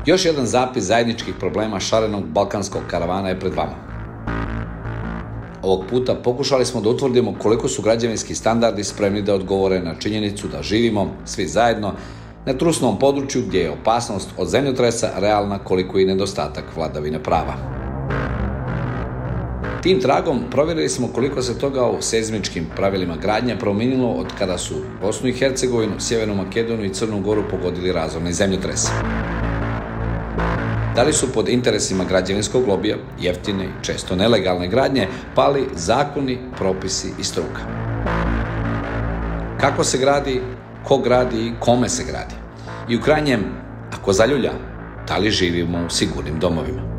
Još jedan zapis zajedničkih problema šarenog balkanskog karavana je pred vama. Ovog puta pokušali smo da utvrdimo koliko su građevinski standardi spremni da odgovore na činjenicu da živimo, svi zajedno, na trusnom području gdje je opasnost od zemljotresa realna koliko i nedostatak vladavine prava. Tim tragom provjerili smo koliko se toga u seizmičkim pravilima gradnje promijenilo od kada su Bosnu i Hercegovinu, Sjevernu Makedoniju i Crnu Goru pogodili razorni zemljotresi. Da li su pod interesima građevinskog lobija, jeftine i često nelegalne gradnje, pali zakoni, propisi i struka? Kako se gradi, ko gradi i kome se gradi? I u krajnjem, ako zaljulja, da li živimo u sigurnim domovima?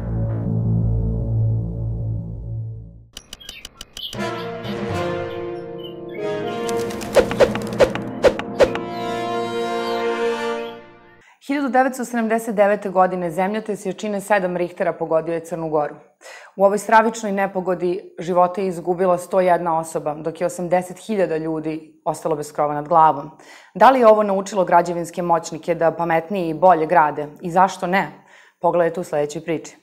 – 1979. godine zemljotres jačine 7 Richtera pogodio je Crnu Goru. U ovoj stravičnoj nepogodi života je izgubila 101 osoba, dok je 80.000 ljudi ostalo bez krova nad glavom. Da li je ovo naučilo građevinske moćnike da pametnije i bolje grade? I zašto ne? Pogledajte u sledećoj priči.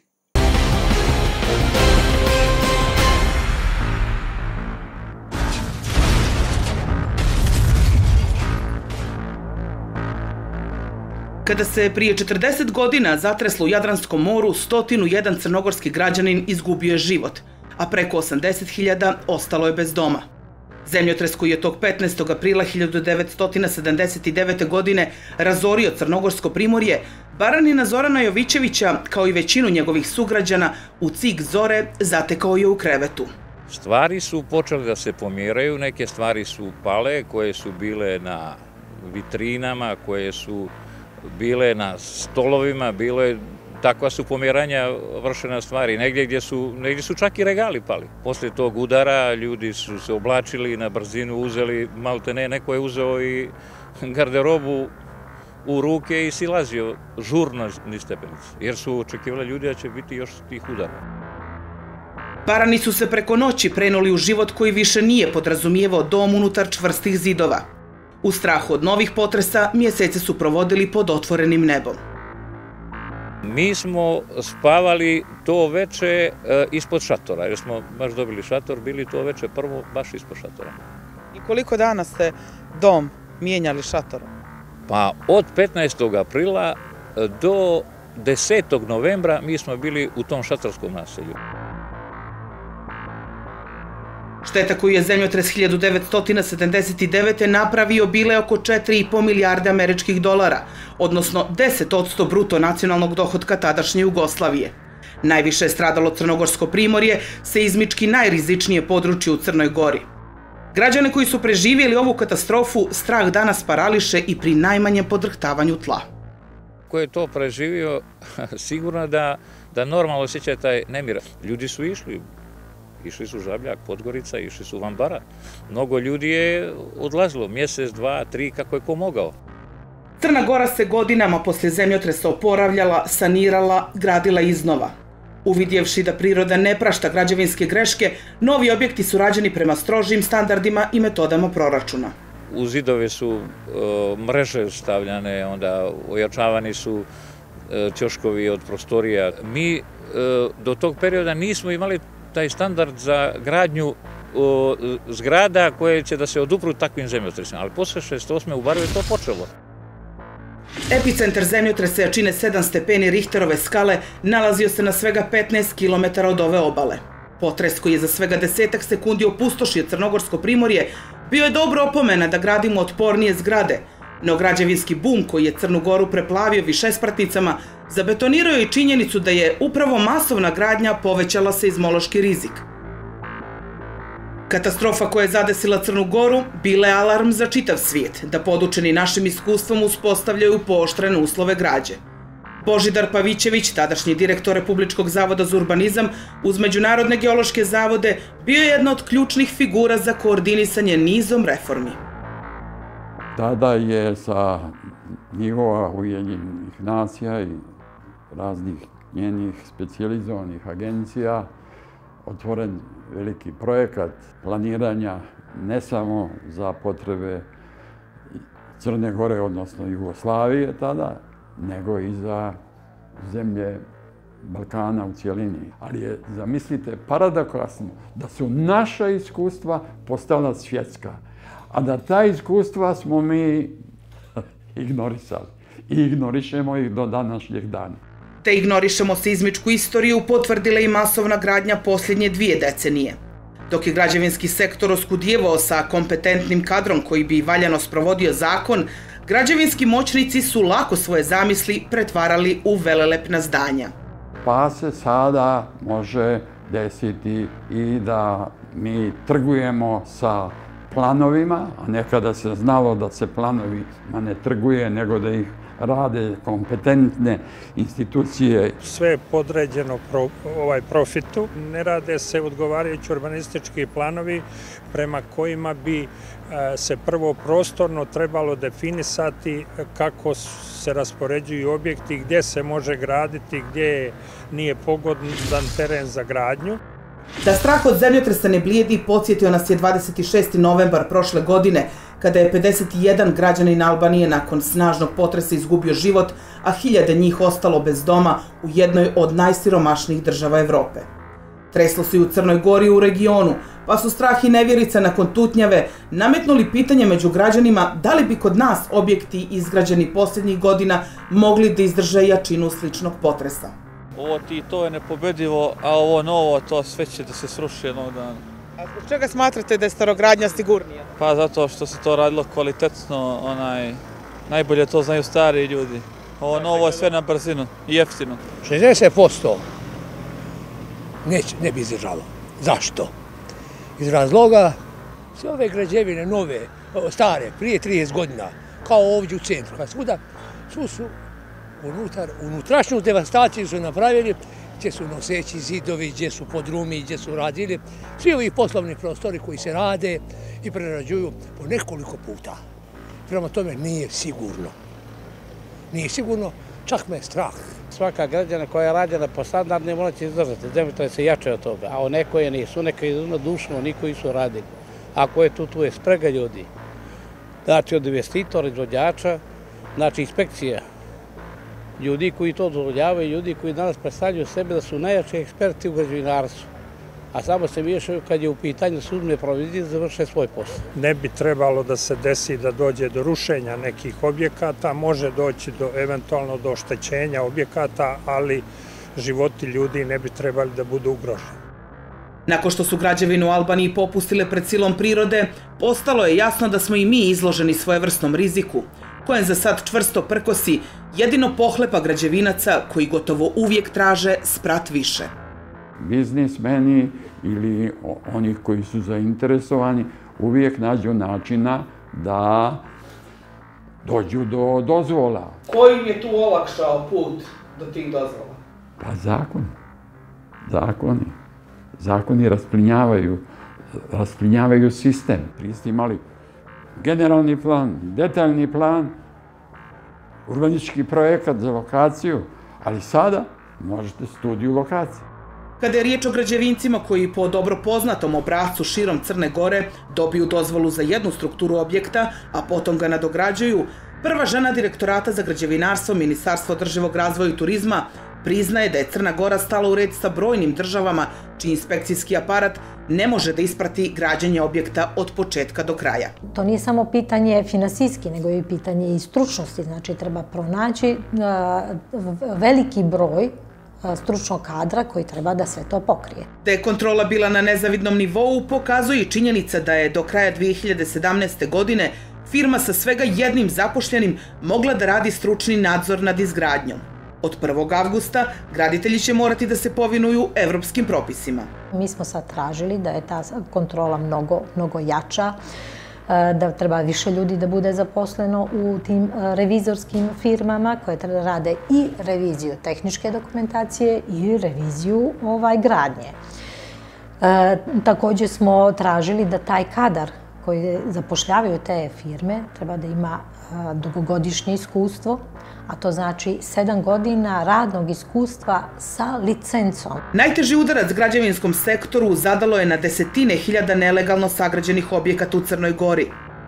Kada se prije 40 godina zatreslo u Jadranskom moru, 101 crnogorski građanin izgubio je život, a preko 80.000 ostalo je bez doma. Zemljotres koji je tog 15. aprila 1979. godine razorio Crnogorsko primorje, Baranina Zorana Jovićevića, kao i većinu njegovih sugrađana, u cik zore zatekao je u krevetu. Stvari su počele da se pomjeraju, neke stvari su pale, koje su bile na vitrinama, koje su bile na stolovima, bilo je takva su pomjeranja vršena stvari, negdje su čak i regali pali. Posle tog udara ljudi su se oblačili na brzinu, uzeli, malte ne, neko je uzeo i garderobu u ruke i silazio žurno niz stepenice, jer su očekivali ljudi da će biti još tih udara. Barani su se preko noći prenuli u život koji više nije podrazumijevao dom unutar čvrstih zidova. U strahu od novih potresa mjesece su provodili pod otvorenim nebom. Mi smo spavali to veče ispod šatora, jer smo baš dobili šator, bili to veče prvo baš ispod šatora. I koliko dana ste dom mijenjali šatorom? Pa od 15. aprila do 10. novembra mi smo bili u tom šatorskom naselju. Šteta koju je zemljotres 1979. napravio bile oko 4,5 milijarde američkih dolara, odnosno 10% bruto nacionalnog dohotka tadašnje Jugoslavije. Najviše je stradalo Crnogorsko primorje, seizmički najrizičnije područje u Crnoj Gori. Građane koji su preživjeli ovu katastrofu strah danas parališe i pri najmanjem podrhtavanju tla. Ko je to preživio, sigurno da normalno osjeća taj nemir. Ljudi su išli su Žabljak, Podgorica, išli su Van Barat. Mnogo ljudi je odlazilo, mjesec, 2, 3, kako je ko mogao. Crna Gora se godinama poslije zemljotresa oporavljala, sanirala, gradila iznova. Uvidjevši da priroda ne prašta građevinske greške, novi objekti su rađeni prema strožim standardima i metodama proračuna. U zidove su mreže stavljane, onda ojačavani su ćoškovi od prostorija. Mi do tog perioda nismo imali taj standard za gradnju zgrada koje će da se odupru takvim zemljotresima, ali posle 68. u Baru je to počelo. Epicentar zemljotresa jačine 7 stepeni Richterove skale nalazio se na svega 15 km od ove obale. Potres koji je za svega 10 sekundi opustošio Crnogorsko primorje bio je dobro opomena da gradimo otpornije zgrade, no građevinski bum koji je Crnu Goru preplavio višespratnicama zabetonirao je i činjenicu da je upravo masovna gradnja povećala seizmološki rizik. Katastrofa koja je zadesila Crnu Goru bila je alarm za čitav svijet, da podučeni našim iskustvom uspostavljaju pooštrene uslove građe. Božidar Pavićević, tadašnji direktor Republičkog zavoda za urbanizam, uz Međunarodne geološke zavode, bio je jedna od ključnih figura za koordinisanje nizom reformi. Tada je sa nivoa Ujedinjenih nacija i raznih njenih specijalizovanih agencija otvoren veliki projekat planiranja ne samo za potrebe Crne Gore, odnosno Jugoslavije tada, nego i za zemlje Balkana u cijelini. Ali je, zamislite, paradoksalno da su naša iskustva postala svjetska, a da ta iskustva smo mi ignorisali i ignorišemo ih do današnjeg dana. Te ignorišemo seizmičku istoriju potvrdila i masovna gradnja posljednje 2 decenije. Dok je građevinski sektor oskudijevao sa kompetentnim kadrom koji bi valjano sprovodio zakon, građevinski moćnici su lako svoje zamisli pretvarali u velelepna zdanja. Pa se sada može desiti i da mi trgujemo sa planovima, a nekada se znalo da se planovima ne trguje, nego da ih rade kompetentne institucije. Sve je podređeno profitu. Ne rade se odgovarajući urbanistički planovi prema kojima bi se prvo prostorno trebalo definisati kako se raspoređuju objekti, gdje se može graditi, gdje nije pogodan teren za gradnju. Da strah od zemljotresa ne blijedi, podsjetio nas je 26. novembar prošle godine, kada je 51 građanin Albanije nakon snažnog potresa izgubio život, a hiljade njih ostalo bez doma u jednoj od najsiromašnijih država Evrope. Treslo se i u Crnoj Gori i u regionu, pa su strah i nevjerica nakon tutnjave nametnuli pitanje među građanima da li bi kod nas objekti izgrađeni posljednjih godina mogli da izdrže jačinu sličnog potresa. Ovo to je nepobedivo, a ovo novo, to sve će da se sruši jednog dana. A zbog čega smatrate da je starogradnja sigurnija? Pa zato što se to radilo kvalitetno, najbolje to znaju stari ljudi. Ovo novo je sve na brzinu i jeftino. 60% ne bi izdržalo. Zašto? Iz razloga sve ove građevine nove, stare, prije 30 godina, kao ovdje u centru, kad svuda, su unutrašnju devastaciju su napravili, gdje su noseći zidovi, gdje su podrumi, gdje su radili. Svi ovi poslovni prostori koji se rade i prerađuju po nekoliko puta. Prema tome nije sigurno. Nije sigurno, čak me je strah. Svaka građana koja je rađena po standardnim, ona će izdržati. Zemljotrese se jače od toga, a one koje nisu, neka izuzetno dušno, niko nisu radili. Ako je tu je sprega ljudi. Znači od investitora, izvođača, znači inspekcija. Ljudi koji to dozvoljavaju, ljudi koji danas predstavljaju sebe da su najjači eksperti u građevinarstvu. A samo se miješaju kad je u pitanju sudne provizije da završe svoj posao. Ne bi trebalo da se desi da dođe do rušenja nekih objekata, može doći eventualno do oštećenja objekata, ali životi ljudi ne bi trebali da budu ugroženi. Nakon što su građevine u Albaniji popustile pred silom prirode, postalo je jasno da smo i mi izloženi svojevrsnom riziku, kojem za sad čvrsto prkosi jedino pohlepa građevinaca koji gotovo uvijek traže sprat više. Biznismeni ili oni koji su zainteresovani uvijek nađu načina da dođu do dozvola. Koji je tu olakšao put do tih dozvola? Pa zakoni rasplinjavaju sistem. Prije ste imali generalni plan, detaljni plan, urbanistički projekat za lokaciju, ali sada možete studiju lokacije. Kada je riječ o građevincima koji po dobro poznatom obrascu širom Crne Gore dobiju dozvolu za jednu strukturu objekta, a potom ga nadograđuju, prva žena direktorata za građevinarstvo Ministarstva održivog razvoja i turizma priznaje da je Crna Gora stala u red sa brojnim državama čiji inspekcijski aparat ne može da isprati građenje objekta od početka do kraja. To nije samo pitanje finansijski, nego je i pitanje i stručnosti. Znači, treba pronaći veliki broj stručnog kadra koji treba da sve to pokrije. Da je kontrola bila na nezavidnom nivou pokazuje i činjenica da je do kraja 2017. godine firma sa svega jednim zapošljenim mogla da radi stručni nadzor nad izgradnjom. Od 1. avgusta graditelji će morati da se povinuju evropskim propisima. Mi smo sad tražili da je ta kontrola mnogo jača, da treba više ljudi da bude zaposleno u tim revizorskim firmama koje rade i reviziju tehničke dokumentacije i reviziju gradnje. Također smo tražili da taj kadar koji zapošljavaju te firme treba da ima dugogodišnje iskustvo, a to znači 7 godina radnog iskustva sa licencom. Najteži udarac građevinskom sektoru zadalo je na desetine hiljada nelegalno sagrađenih objekata u Crnoj Gori.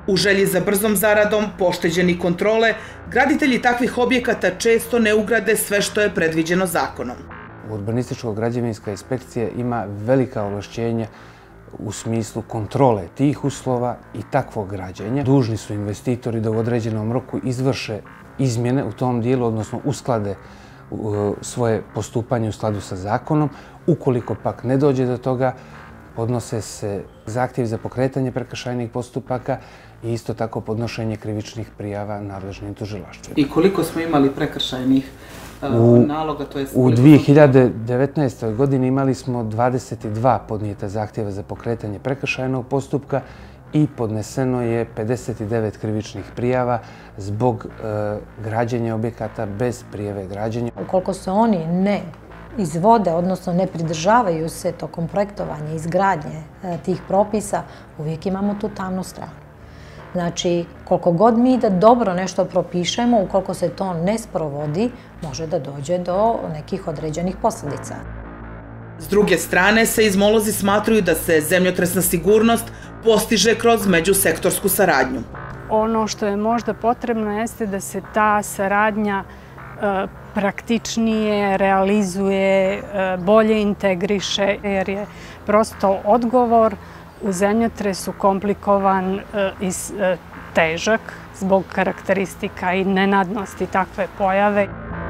U želji za brzom zaradom, pošteđeni kontrole, graditelji takvih objekata često ne ugrade sve što je predviđeno zakonom. Urbanističko-građevinska inspekcija ima velika ovlašćenja u smislu kontrole tih uslova i takvog građenja. Dužni su investitori da u određenom roku izvrše izmjene u tom dijelu, odnosno usklade svoje postupanje u skladu sa zakonom. Ukoliko pak ne dođe do toga, podnose se zahtjevi za pokretanje prekršajnih postupaka i isto tako podnošenje krivičnih prijava nadležnim tužilaštvima. I koliko smo imali prekršajnih naloga? U 2019. godini imali smo 22 podnijeta zahtjeva za pokretanje prekršajnog postupka i podneseno je 59 krivičnih prijava zbog građenja objekata bez prijave građenja. Ukoliko se oni ne izvode, odnosno ne pridržavaju se tokom projektovanja i izgradnje tih propisa, uvijek imamo tu tamnu stranu. Znači, koliko god mi da dobro nešto propišemo, ukoliko se to ne sprovodi, može da dođe do nekih određenih posljedica. S druge strane, seizmolozi smatruju da se zemljotresna sigurnost postiže kroz međusektorsku saradnju. Ono što je možda potrebno jeste da se ta saradnja praktičnije realizuje, bolje integriše, jer je prosto odgovor u zemljotresu komplikovan i težak zbog karakteristika i nenadnosti takve pojave.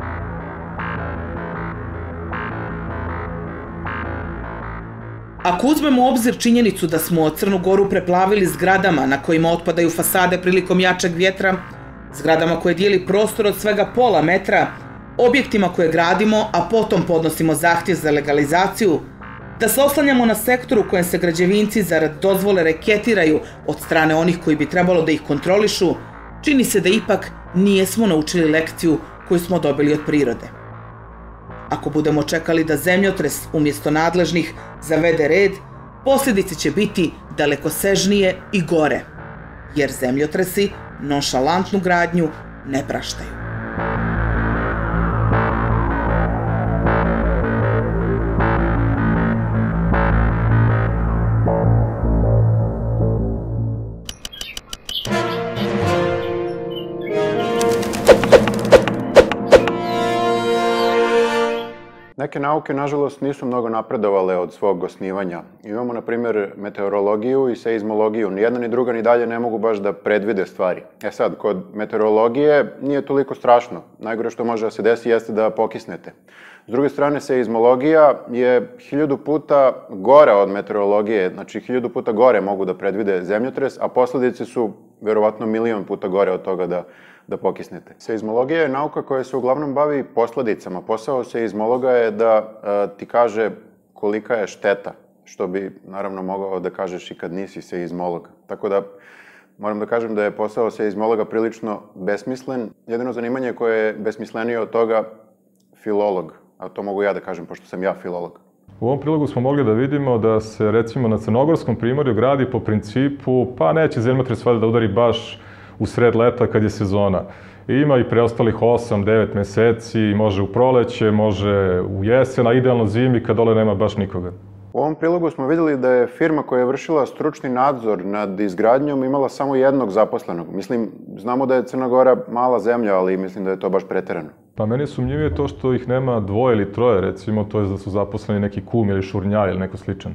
Ako uzmemo u obzir činjenicu da smo Crnu Goru preplavili zgradama na kojima otpadaju fasade prilikom jačeg vjetra, zgradama koje dijeli prostor od svega pola metra, objektima koje gradimo, a potom podnosimo zahtjev za legalizaciju, da se oslanjamo na sektor u kojem se građevinci zarad dozvole reketiraju od strane onih koji bi trebalo da ih kontrolišu, čini se da ipak nijesmo naučili lekciju koju smo dobili od prirode. Ako budemo čekali da zemljotres umjesto nadležnih zavede red, posljedice će biti dalekosežnije i gore, jer zemljotresi nonšalantnu gradnju ne praštaju. Neke nauke, nažalost, nisu mnogo napredovale od svog osnivanja. Imamo, na primjer, meteorologiju i seizmologiju. Ni jedna ni druga ni dalje ne mogu baš da predvide stvari. Sad, kod meteorologije nije toliko strašno. Najgore što može da se desi jeste da pokisnete. S druge strane, seizmologija je 1000 puta gora od meteorologije. Znači, 1000 puta gore mogu da predvide zemljotres, a posledice su verovatno 1.000.000 puta gore od toga da pokisnete. Seizmologija je nauka koja se uglavnom bavi posledicama. Posao seizmologa je da ti kaže kolika je šteta, što bi naravno mogao da kažeš i kad nisi seizmolog. Tako da moram da kažem da je posao seizmologa prilično besmislen. Jedino zanimanje koje je besmislenije od toga filolog, a to mogu ja da kažem pošto sam ja filolog. U ovom prilogu smo mogli da vidimo da se recimo na Crnogorskom primorju gradi po principu pa neće zemljotres valjda da udari baš u sred leta kad je sezona. Ima i preostalih 8-9 meseci, može u proleće, može u jesen, a idealno zimi kad dole nema baš nikoga. U ovom prilogu smo vidjeli da je firma koja je vršila stručni nadzor nad izgradnjom imala samo jednog zaposlenog. Mislim, znamo da je Crna Gora mala zemlja, ali mislim da je to baš preterano. Pa meni je sumnjivije to što ih nema 2 ili 3, recimo, to je da su zaposleni neki kum ili šurnjaj ili neko sličan.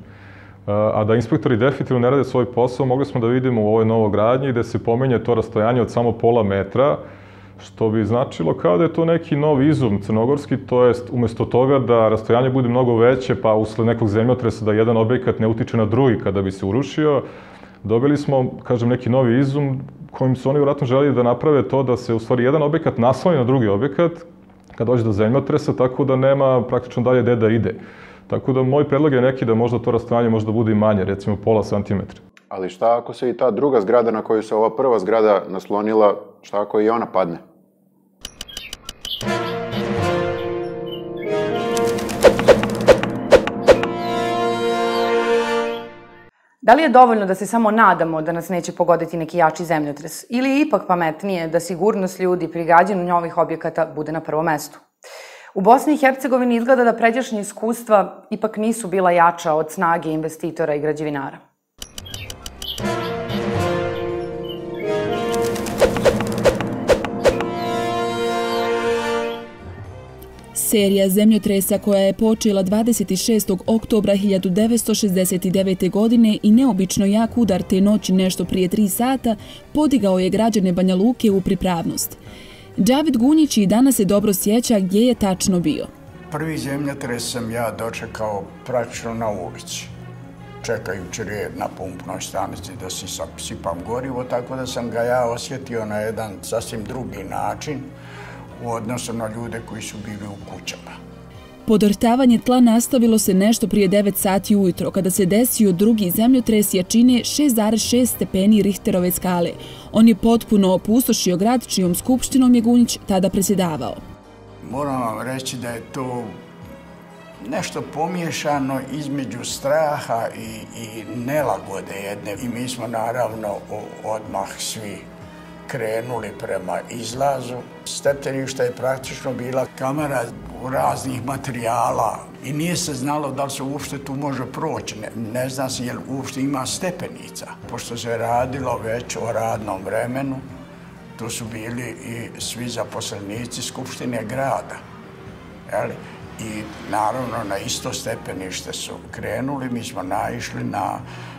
A da inspektori definitivno ne rade svoj posao, mogli smo da vidimo u ovoj novogradnji gde se pomenje to rastojanje od samo pola metra, što bi značilo kao da je to neki novi izum crnogorski, to jest umjesto toga da rastojanje bude mnogo veće, pa usled nekog zemljotresa da jedan objekat ne utiče na drugi kada bi se urušio, dobili smo, kažem, neki novi izum kojim su oni vjerojatno želeli da naprave to da se u stvari jedan objekat nasloni na drugi objekat kad dođe do zemljotresa, tako da nema praktično dalje gde da ide. Tako da moj predlog je neki da možda to rastojanje možda bude i manje, recimo pola santimetra. Ali šta ako se i ta druga zgrada na koju se ova prva zgrada naslonila, šta ako i ona padne? Da li je dovoljno da se samo nadamo da nas neće pogoditi neki jači zemljotres? Ili je ipak pametnije da sigurnost ljudi pri građenju novih objekata bude na prvom mestu? U Bosni i Hercegovini izgleda da pređašnje iskustva ipak nisu bila jača od snage investitora i građevinara. Serija zemljotresa koja je počela 26. oktobra 1969. godine i neobično jak udar te noći nešto prije 3 sata podigao je građane Banja Luke u pripravnost. Đavid Gunjić i danas se dobro sjeća gdje je tačno bio. Prvi zemljotres sam ja dočekao praktično na ulici, čekajući red na pumpnoj stanici da si sipam gorivo, tako da sam ga ja osjetio na jedan sasvim drugi način u odnosu na ljude koji su bili u kućama. Podrhtavanje tla nastavilo se nešto prije 9 sati ujutro kada se desio drugi zemljotres jačine 6,6 stepeni Richterove skale. On je potpuno opustošio grad čijom skupštinom je Gunjić tada predsjedavao. Moram vam reći da je to nešto pomiješano između straha i nelagode jedne. I mi smo naravno odmah svi krenuli prema izlazu. Stepeništa je praktično bila kamera raznih materijala i nije se znalo da li se uopšte tu može proći. Ne zna se je li uopšte ima stepenica. Pošto se radilo već o radnom vremenu, tu su bili i svi zaposlenici Skupštine grada. I naravno na isto stepenište su krenuli. Mi smo naišli na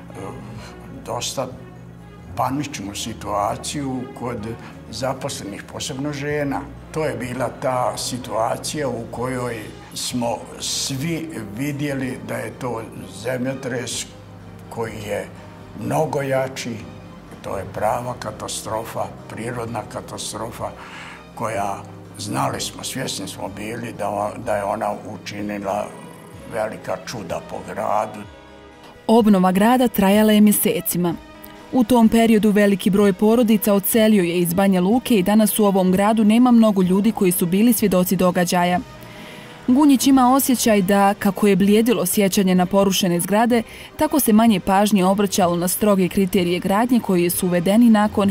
dosta paničnu situaciju kod zaposlenih, posebno žena. To je bila ta situacija u kojoj smo svi vidjeli da je to zemljotres koji je mnogo jači. To je prava katastrofa, prirodna katastrofa koja, znali smo, svjesni smo bili da je ona učinila velika čuda po gradu. Obnova grada trajala je mjesecima. U tom periodu veliki broj porodica odselio je iz Banja Luke i danas u ovom gradu nema mnogo ljudi koji su bili svjedoci događaja. Gunjić ima osjećaj da, kako je blijedilo sjećanje na porušene zgrade, tako se manje pažnje obraćalo na stroge kriterije gradnje koji su uvedeni nakon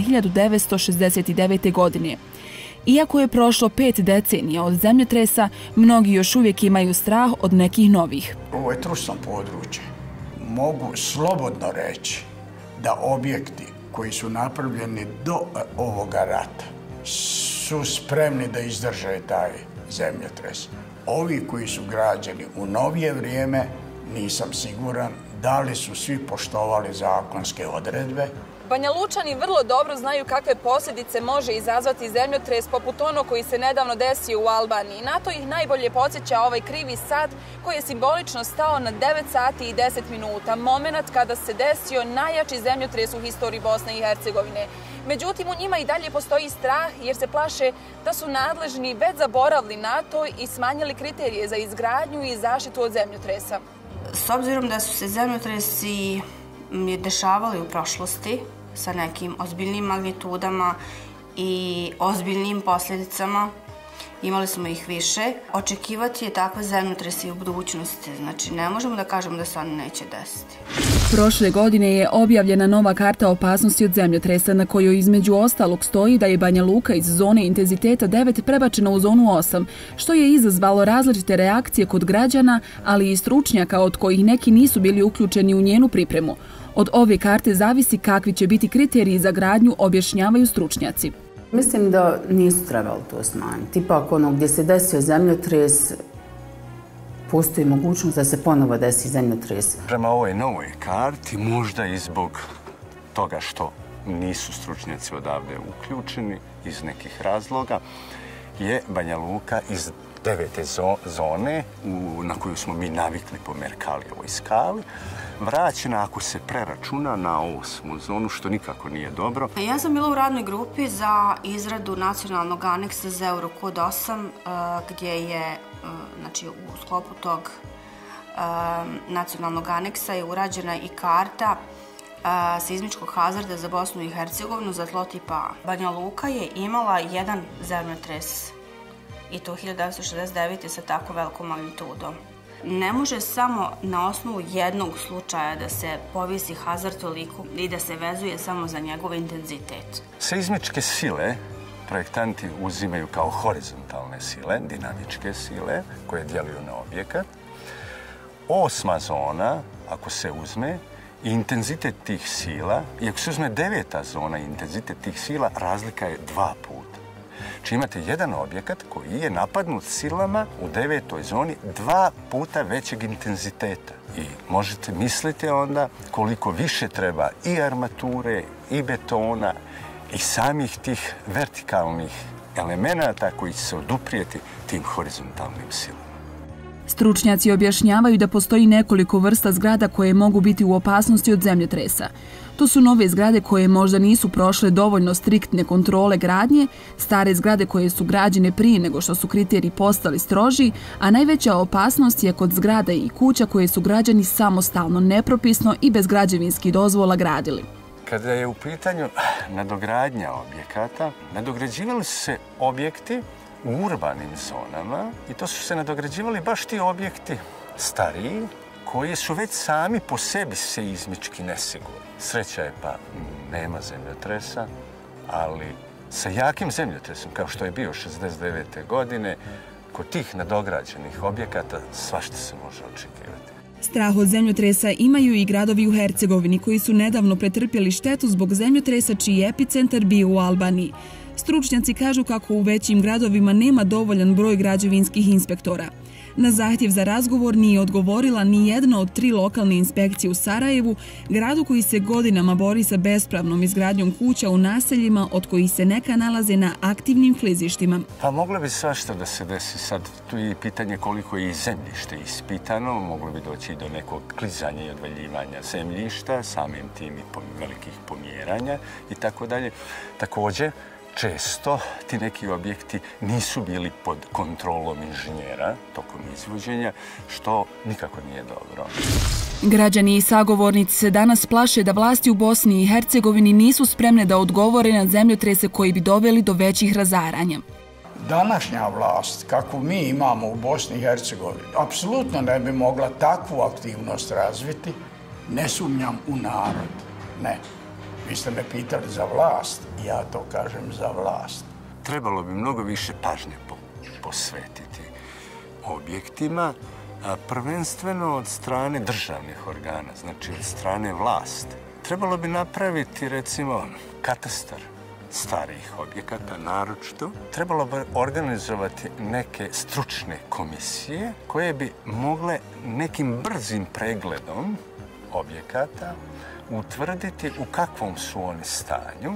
1969. godine. Iako je prošlo 5 decenija od zemljotresa, mnogi još uvijek imaju strah od nekih novih. Ovo je trusno područje. Mogu slobodno reći da objekti koji su napravljeni do ovoga rata su spremni da izdrže taj zemljotres. Ovi koji su građeni u novije vrijeme, nisam siguran da li su svi poštovali zakonske odredbe. Banja Lučani vrlo dobro znaju kakve posljedice može izazvati zemljotres poput onog koji se nedavno desio u Albaniji. Na to ih najbolje podsjeća ovaj krivi sat koji je simbolično stao na 9 sati i 10 minuta, moment kada se desio najjači zemljotres u historiji Bosne i Hercegovine. Međutim, u njima i dalje postoji strah jer se plaše da su nadležni već zaboravili na to i smanjili kriterije za izgradnju i zaštitu od zemljotresa. S obzirom da su se zemljotresi dešavali u prošlosti sa nekim ozbiljnim magnitudama i ozbiljnim posljedicama, imali smo ih više, očekivati je takve zemljotrese i u budućnosti. Znači, ne možemo da kažemo da se oni neće desiti. Prošle godine je objavljena nova karta opasnosti od zemljotresa na kojoj između ostalog stoji da je Banja Luka iz zone intenziteta 9 prebačena u zonu 8, što je izazvalo različite reakcije kod građana, ali i stručnjaka od kojih neki nisu bili uključeni u njenu pripremu. Od ove karte zavisi kakvi će biti kriteriji za gradnju, objašnjavaju stručnjaci. Mislim da nisu trebali to smanjiti. Ipak ono gdje se desio zemljotres, postoji mogućnost da se ponovo desi zemljotres. Prema ovoj novoj karti, možda i zbog toga što nisu stručnjaci odavde uključeni iz nekih razloga, je Banja Luka iz 9. zone, na koju smo mi navikli po Merkalijevoj skali, vraćena ako se preračuna na 8. zonu, što nikako nije dobro. Ja sam bila u radnoj grupi za izradu nacionalnog aneksa za Eurokod 8, gdje je, znači, u sklopu tog nacionalnog aneksa je urađena i karta seizmičkog hazarda za Bosnu i Hercegovinu za tlo tipa A. Banja Luka je imala jedan zemljotres i to 1969. sa tako velikom magnitudom. Ne može samo na osnovu jednog slučaja da se povisi hazard toliko i da se vezuje samo za njegov intenzitet. Seizmičke sile projektanti uzimaju kao horizontalne sile, dinamičke sile koje djeluju na objekat. 8. zona, ako se uzme, I intenzitet tih sila, i ako se uzme 9. zona, intenzitet tih sila, razlika je 2 puta. Znači imate jedan objekat koji je napadnut silama u 9. zoni 2 puta većeg intenziteta. I možete misliti onda koliko više treba i armature, i betona, i samih tih vertikalnih elemenata koji će se oduprijeti tim horizontalnim silama. Stručnjaci objašnjavaju da postoji nekoliko vrsta zgrada koje mogu biti u opasnosti od zemljotresa. To su nove zgrade koje možda nisu prošle dovoljno striktne kontrole gradnje, stare zgrade koje su građene prije nego što su kriteriji postali stroži, a najveća opasnost je kod zgrada i kuća koje su građani samostalno, nepropisno i bez građevinskih dozvola gradili. Kada je u pitanju nadogradnja objekata, nadograđivali su se objekti u urbanim zonama i to su se nadograđivali baš ti objekti stariji koji su već sami po sebi seizmički nesigurni. Sreća je pa nema zemljotresa, ali sa jakim zemljotresom kao što je bio 69. godine, kod tih nadograđenih objekata svašta se može očekivati. Strah od zemljotresa imaju i gradovi u Hercegovini koji su nedavno pretrpjeli štetu zbog zemljotresa čiji je epicentar bio u Albaniji. Stručnjaci kažu kako u većim gradovima nema dovoljan broj građevinskih inspektora. Na zahtjev za razgovor nije odgovorila ni jedna od 3 lokalne inspekcije u Sarajevu, gradu koji se godinama bori sa bespravnom izgradnjom kuća u naseljima od kojih se neka nalaze na aktivnim klizištima. Pa moglo bi svašta da se desi. Sad tu je pitanje koliko je i zemljište ispitano, moglo bi doći do nekog klizanja i odvaljivanja zemljišta, samim tim i velikih pomjeranja i tako dalje. Također, često ti neki objekti nisu bili pod kontrolom inženjera tokom izvođenja, što nikako nije dobro. Građani i sagovornici se danas plaše da vlasti u Bosni i Hercegovini nisu spremne da odgovore na zemljotrese koji bi doveli do većih razaranja. Današnja vlast, kakvu mi imamo u Bosni i Hercegovini, apsolutno ne bi mogla takvu aktivnost razviti. Ne sumnjam u narod, ne. Vi ste me pitali za vlast, ja to kažem za vlast. Trebalo bi mnogo više pažnje posvetiti objektima, prvenstveno od strane državnih organa, znači od strane vlasti. Trebalo bi napraviti, recimo, katastar starijih objekata, naročito. Trebalo bi organizovati neke stručne komisije koje bi mogle nekim brzim pregledom objekata utvrditi u kakvom su oni stanju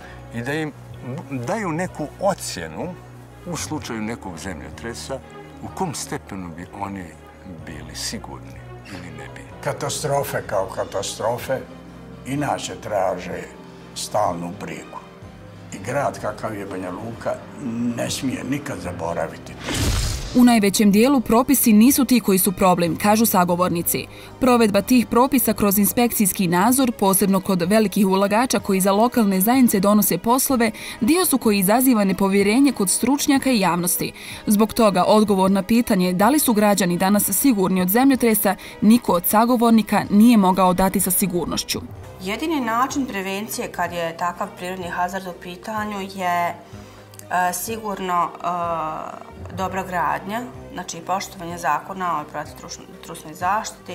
i da im daju neku ocjenu u slučaju nekog zemljotresa u kom stepenu bi oni bili sigurni ili ne bi. Katastrofe kao katastrofe inače traže stalnu brigu. I grad kakav je Banja Luka ne smije nikad zaboraviti to. U najvećem dijelu propisi nisu ti koji su problem, kažu sagovornici. Provedba tih propisa kroz inspekcijski nadzor, posebno kod velikih ulagača koji za lokalne zajednice donose poslove, dio su koji izaziva nepovjerenje kod stručnjaka i javnosti. Zbog toga odgovor na pitanje da li su građani danas sigurni od zemljotresa, niko od sagovornika nije mogao dati sa sigurnošću. Jedini način prevencije kad je takav prirodni hazard u pitanju je sigurno dobra gradnja, znači poštovanje zakona o protivtrusnoj zaštiti.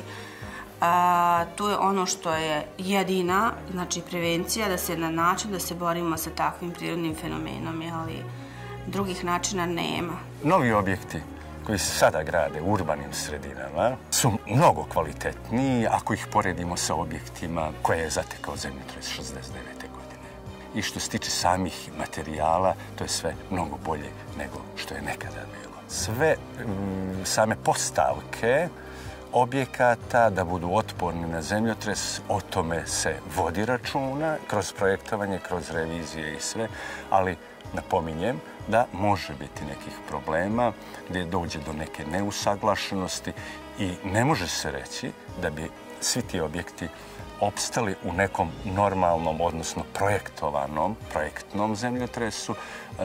Tu je ono što je jedina, znači prevencija, da se na način da se borimo sa takvim prirodnim fenomenom, ali drugih načina nema. Novi objekti koji se sada grade u urbanim sredinama su mnogo kvalitetniji ako ih poredimo sa objektima koje je zatekao zemljotres 69. godine. I što se tiče samih materijala, to je sve mnogo bolje nego što je nekada bilo. Sve same postavke objekata da budu otporni na zemljotres, o tome se vodi računa kroz projektovanje, kroz revizije i sve, ali napominjem da može biti nekih problema gdje dođe do neke neusaglašenosti i ne može se reći da bi svi ti objekti opstali u nekom normalnom, odnosno projektnom zemljotresu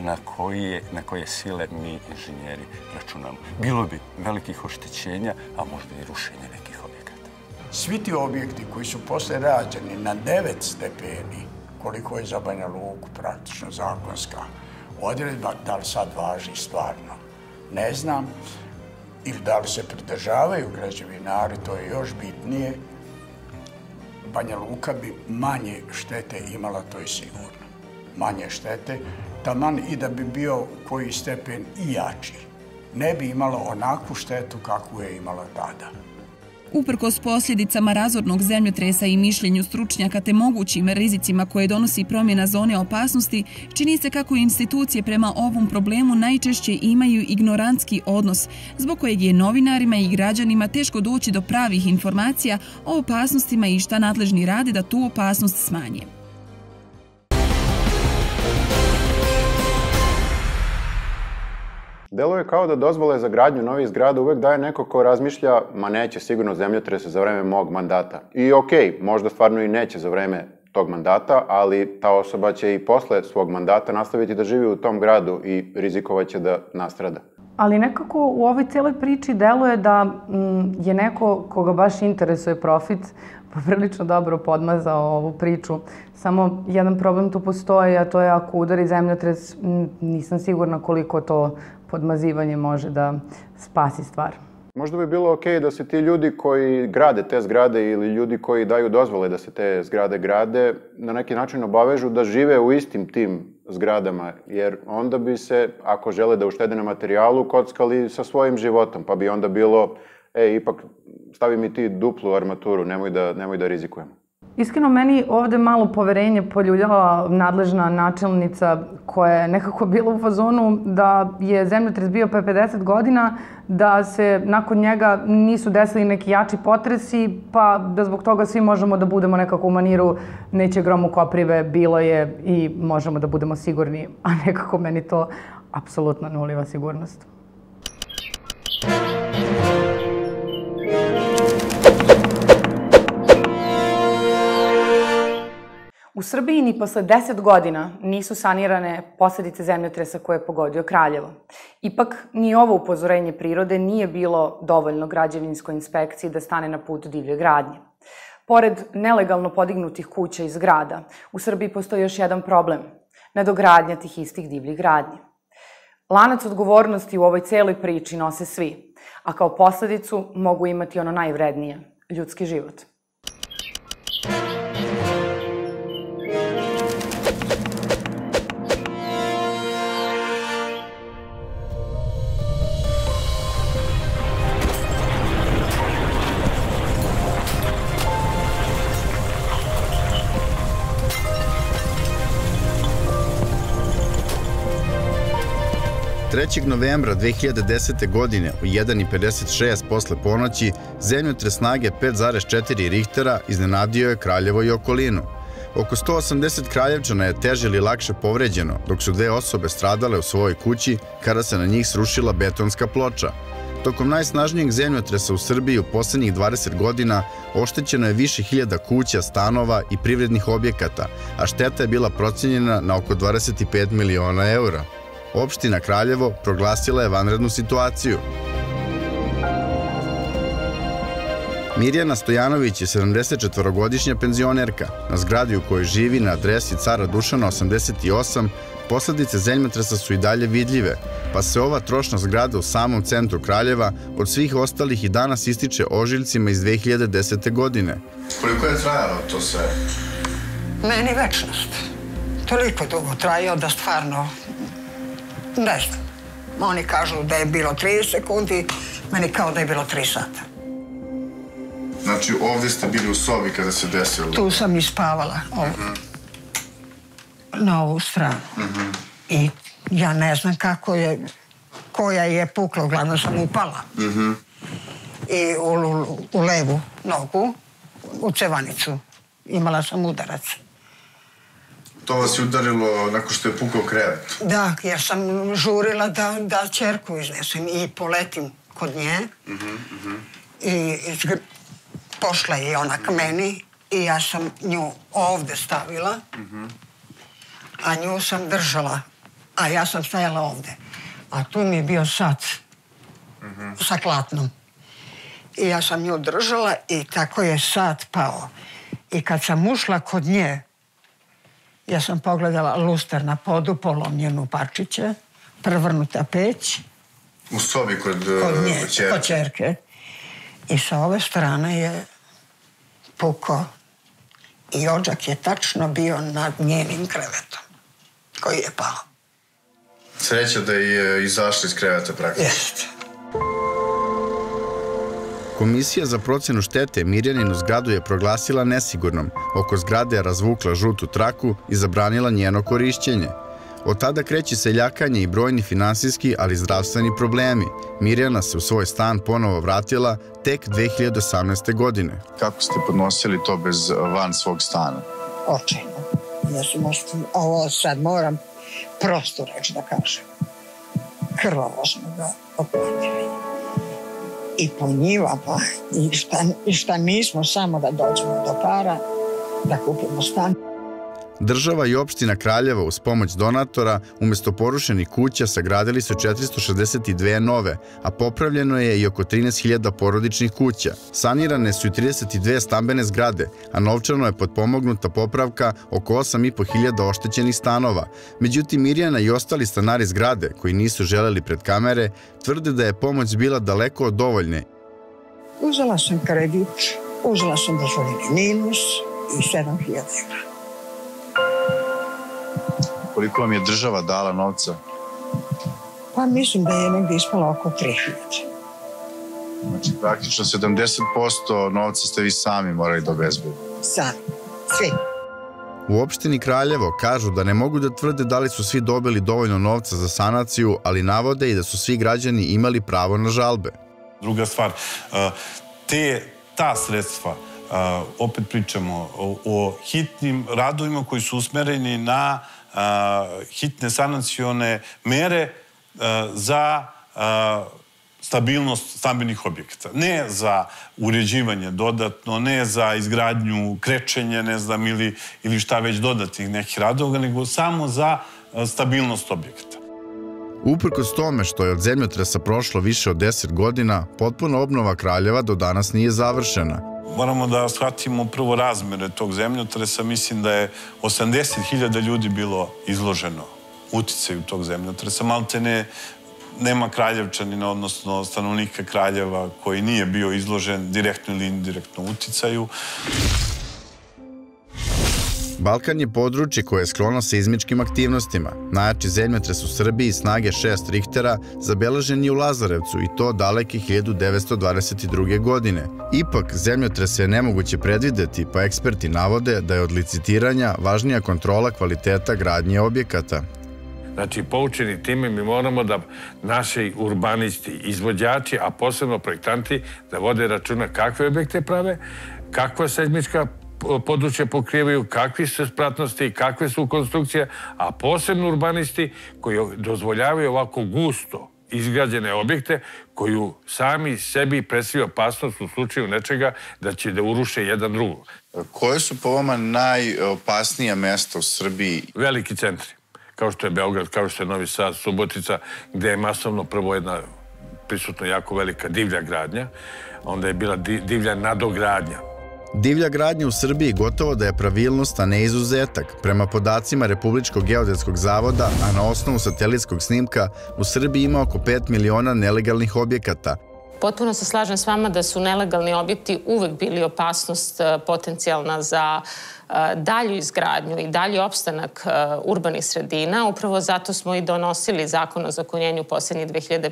na koje sile mi inženjeri računamo. Bilo bi velikih oštećenja, a možda i rušenje nekih objekata. Svi ti objekti koji su posle rađeni na 9 stepeni, koliko je za Banja Luku praktično zakonska odredba, da li sad važi stvarno, ne znam, ili da li se pridržavaju građevinari, to je još bitnije. Banja Luka bi manje štete imala, to je sigurno. Manje štete, taman i da bi bio koji stepen i jači. Ne bi imalo onakvu štetu kakvu je imala tada. Uprkos posljedicama razornog zemljotresa i mišljenju stručnjaka te mogućim rizicima koje donosi promjena zone opasnosti, čini se kako institucije prema ovom problemu najčešće imaju ignorantski odnos, zbog kojeg je novinarima i građanima teško doći do pravih informacija o opasnostima i šta nadležni rade da tu opasnost smanje. Deluje kao da dozvole za gradnju novih zgrada uvek daje neko ko razmišlja, ma neće sigurno zemljotrese za vreme mog mandata. I okej, možda stvarno i neće za vreme tog mandata, ali ta osoba će i posle svog mandata nastaviti da živi u tom gradu i rizikovaće da nastrada. Ali nekako u ovoj cijeloj priči deluje da je neko koga baš interesuje profit poprilično dobro podmazao ovu priču. Samo jedan problem tu postoji, a to je ako udari zemljotres, nisam sigurna koliko to podmazivanje može da spasi stvar. Možda bi bilo okej da se ti ljudi koji grade te zgrade ili ljudi koji daju dozvole da se te zgrade grade na neki način obavežu da žive u istim tim zgradama, jer onda bi se, ako žele da uštede na materijalu, kockali sa svojim životom, pa bi onda bilo, ipak stavi mi ti duplu armaturu, nemoj da rizikujemo. Iskreno, meni ovde malo poverenje poljuljala nadležna načelnica koja je nekako bila u fazonu da je zemljotres bio pre 50 godina, da se nakon njega nisu desili neki jači potresi, pa da zbog toga svi možemo da budemo nekako u maniru neće grom u koprive, bilo je i možemo da budemo sigurni, a nekako meni to apsolutno ne uliva sigurnost. U Srbiji ni posle 10 godina nisu sanirane posledice zemljotresa koje je pogodio Kraljevo. Ipak, ni ovo upozorenje prirode nije bilo dovoljno građevinskoj inspekciji da stane na put divlje gradnje. Pored nelegalno podignutih kuća i zgrada, u Srbiji postoji još jedan problem – nadogradnja tih istih divljih gradnji. Lanac odgovornosti u ovoj celoj priči nose svi, a kao posledicu mogu imati ono najvrednije – ljudski život. Trećeg novembra 2010. godine u 1:56 posle ponoći zemljotres snage 5,4 Richtera iznenadio je Kraljevo i okolinu. Oko 180 Kraljevčana je teže ili lakše povređeno, dok su 2 osobe stradale u svojoj kući kada se na njih srušila betonska ploča. Tokom najsnažnijeg zemljotresa u Srbiji u poslednjih 20 godina oštećeno je više hiljada kuća, stanova i privrednih objekata, a šteta je bila procenjena na oko 25 miliona eura. Opština Kraljevo proglasila je vanrednu situaciju. Mirjana Stojanović je 74-godišnja penzionerka. Na zgradi u kojoj živi na adresi Cara Dušana 88 posledice zemljotresa su i dalje vidljive, pa se ova trošna zgrada u samom centru Kraljeva od svih ostalih i danas ističe ožiljcima iz 2010. godine. Koliko je trajalo to sve? Meni večnost. Toliko dugo trajao da stvarno ne znam. Oni kažu da je bilo 30 sekundi, meni kao da je bilo 3 sata. Znači, ovdje ste bili u sobi kada se desilo? Tu sam i spavala, na ovu stranu. I ja ne znam kako je, koja je pukla, uglavnom sam upala. I u levu nogu, u cevanicu, imala sam udarac. To vas je udarilo nakon što je pukao krevet? Da, jer sam žurila da ćerku iznesem i poletim kod nje. I pošla je ona k meni i ja sam nju ovde stavila, a nju sam držala, a ja sam stajala ovde. A tu mi je bio sat sa klatnom. I ja sam nju držala i tako je sat pao. I kad sam ušla kod nje, ja sam pogledala luster na podu, polomljenu parčiće, prevrnuta peć. U sobi kod čerke? Kod čerke. I sa ove strane je pukao i odžak je tačno bio nad njenim krevetom koji je pao. Sreća da je izašla iz kreveta praktično. Jeste. Komisija za procenu štete Mirjaninu zgradu je proglasila nesigurnom. Oko zgrade je razvukla žutu traku i zabranila njeno korišćenje. Od tada kreće seljakanje i brojni finansijski, ali i zdravstveni problemi. Mirjana se u svoj stan ponovo vratila tek 2018. godine. Kako ste podnosili to bez van svog stana? Očajno. Ovo sad moram prosto reći da kažem. Krvavo smo ga oplatili. I po njivama, i šta nismo samo da dođemo do para, da kupimo stan. Država i opština Kraljevo uz pomoć donatora umjesto porušenih kuća sagradili su 462 nove, a popravljeno je i oko 13.000 porodičnih kuća. Sanirane su i 32 stambene zgrade, a novčano je potpomognuta popravka oko 8.500 oštećenih stanova. Međutim, Mirjana i ostali stanari zgrade, koji nisu želeli pred kamere, tvrde da je pomoć bila daleko od dovoljne. Uzela sam kredit, uzela sam dozvoljeni minus i 7.000 evra. Koliko vam je država dala novca? Pa mislim da je negdje ispalo oko 3.000. Znači, praktično 70% novca ste vi sami morali da obezbedite. Sami, svi. U opštini Kraljevo kažu da ne mogu da tvrde da li su svi dobili dovoljno novca za sanaciju, ali navode i da su svi građani imali pravo na žalbe. Druga stvar, ta sredstva, opet pričamo o hitnim radovima koji su usmereni na hitne sanacione mere za stabilnost stambenih objekata. Ne za uređivanje dodatno, ne za izgradnju krečenja, ne znam, ili šta već dodatnih nekih radova, nego samo za stabilnost objekata. Uprkos tome što je od zemljotresa prošlo više od 10 godina, potpuna obnova Kraljeva do danas nije završena. Moramo da shvatimo prvo razmere tog zemljotresa. Mislim da je 80.000 ljudi bilo izloženo uticaju tog zemljotresa. Maltene nema Kraljevčanina, odnosno stanovnika Kraljeva koji nije bio izložen direktno ili indirektno uticaju. Balkan je područje koje je sklono seizmičkim aktivnostima. Najjači zemljotres u Srbiji snage 6 Richtera zabeležen je u Lazarevcu i to daleke 1922. godine. Ipak, zemljotrese je nemoguće predvideti, pa eksperti navode da je od licitiranja važnija kontrola kvaliteta gradnje objekata. Znači, poučeni time mi moramo da naši urbanisti, izvođači, a posebno projektanti, da vode računa kakve objekte prave, kakva seizmička područje pokrivaju, kakvi su spratnosti, kakve su konstrukcije, a posebno urbanisti koji dozvoljavaju ovako gusto izgrađene objekte koju sami sebi predstavljaju opasnost u slučaju nečega da će da uruše jedan drugog. Koje su po vama najopasnija mesta u Srbiji? Veliki centri, kao što je Beograd, kao što je Novi Sad, Subotica, gde je masovno prvo jedna prisutno jako velika divlja gradnja, onda je bila divlja nadogradnja. Divlja gradnja u Srbiji gotovo da je pravilnost, a ne izuzetak. Prema podacima Republičkog geodetskog zavoda, a na osnovu satelitskog snimka, u Srbiji ima oko 5 miliona nelegalnih objekata. Potpuno se slažem s vama da su nelegalni objekti uvek bili opasnost potencijalna za dalju izgradnju i dalji opstanak urbanih sredina. Upravo zato smo i donosili zakon o zakonjenju posljednje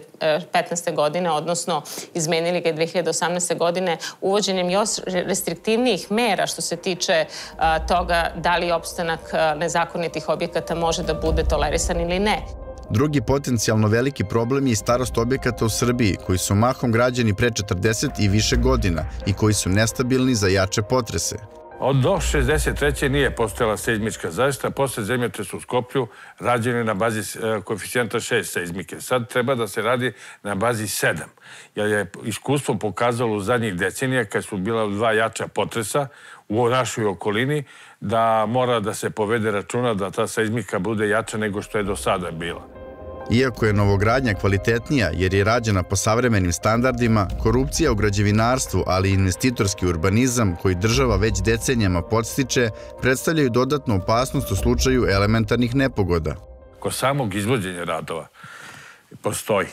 2015. godine, odnosno izmenili ga 2018. godine uvođenjem još restriktivnijih mera što se tiče toga da li opstanak nezakonitih objekata može da bude tolerisan ili ne. Drugi potencijalno veliki problem je i starost objekata u Srbiji, koji su mahom građeni pre 40 i više godina i koji su nestabilni za jače potrese. Do 63. nije postojala seizmička zaštita, posle zemljotresa u Skoplju rađen je na bazi koeficijenta 6 seizmike. Sad treba da se radi na bazi 7, jer je iskustvo pokazalo u zadnjih decenija, kad su bila 2 jača potresa u našoj okolini, da mora da se povede računa da ta seizmika bude jača nego što je do sada bila. Iako je novogradnja kvalitetnija jer je rađena po savremenim standardima, korupcija u građevinarstvu, ali i investitorski urbanizam koji država već decenijama podstiče, predstavljaju dodatnu opasnost u slučaju elementarnih nepogoda. Kod samog izvođenja radova postoji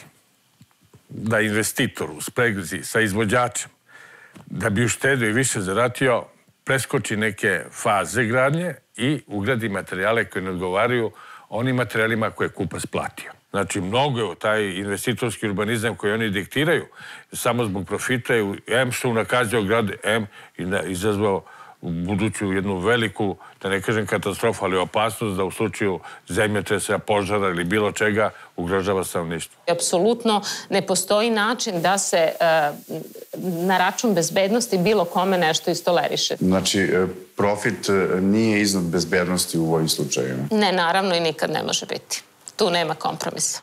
da investitor u sprezi sa izvođačem, da bi uštedio i više zaratio, preskoči neke faze gradnje i ugradi materijale koje ne odgovaraju onim materijalima koje je kupac platio. Znači, mnogo je taj investitorski urbanizam koji oni diktiraju samo zbog profita je M što unakazio grad M i izazvao u buduću jednu veliku, da ne kažem katastrofu, ali opasnost da u slučaju zemljotresa, požara ili bilo čega ugrožava stanovništvo. Apsolutno ne postoji način da se na račun bezbednosti bilo kome nešto istoleriše. Znači, profit nije iznad bezbednosti u ovim slučajima? Ne, naravno i nikad ne može biti. Tu nema kompromisa.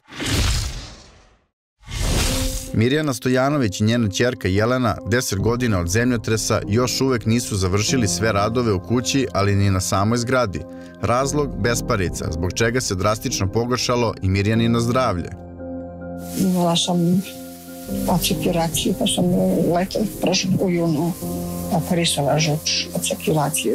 Mirjana Stojanović i njena ćerka Jelena 10 godina od zemljotresa još uvek nisu završili sve radove u kući, ali ni na samoj zgradi. Razlog besparica, zbog čega se drastično pogoršalo i Mirjanino zdravlje. Imala sam ocepiraciju, pa sam u junu operisala žuč od cirkulacije.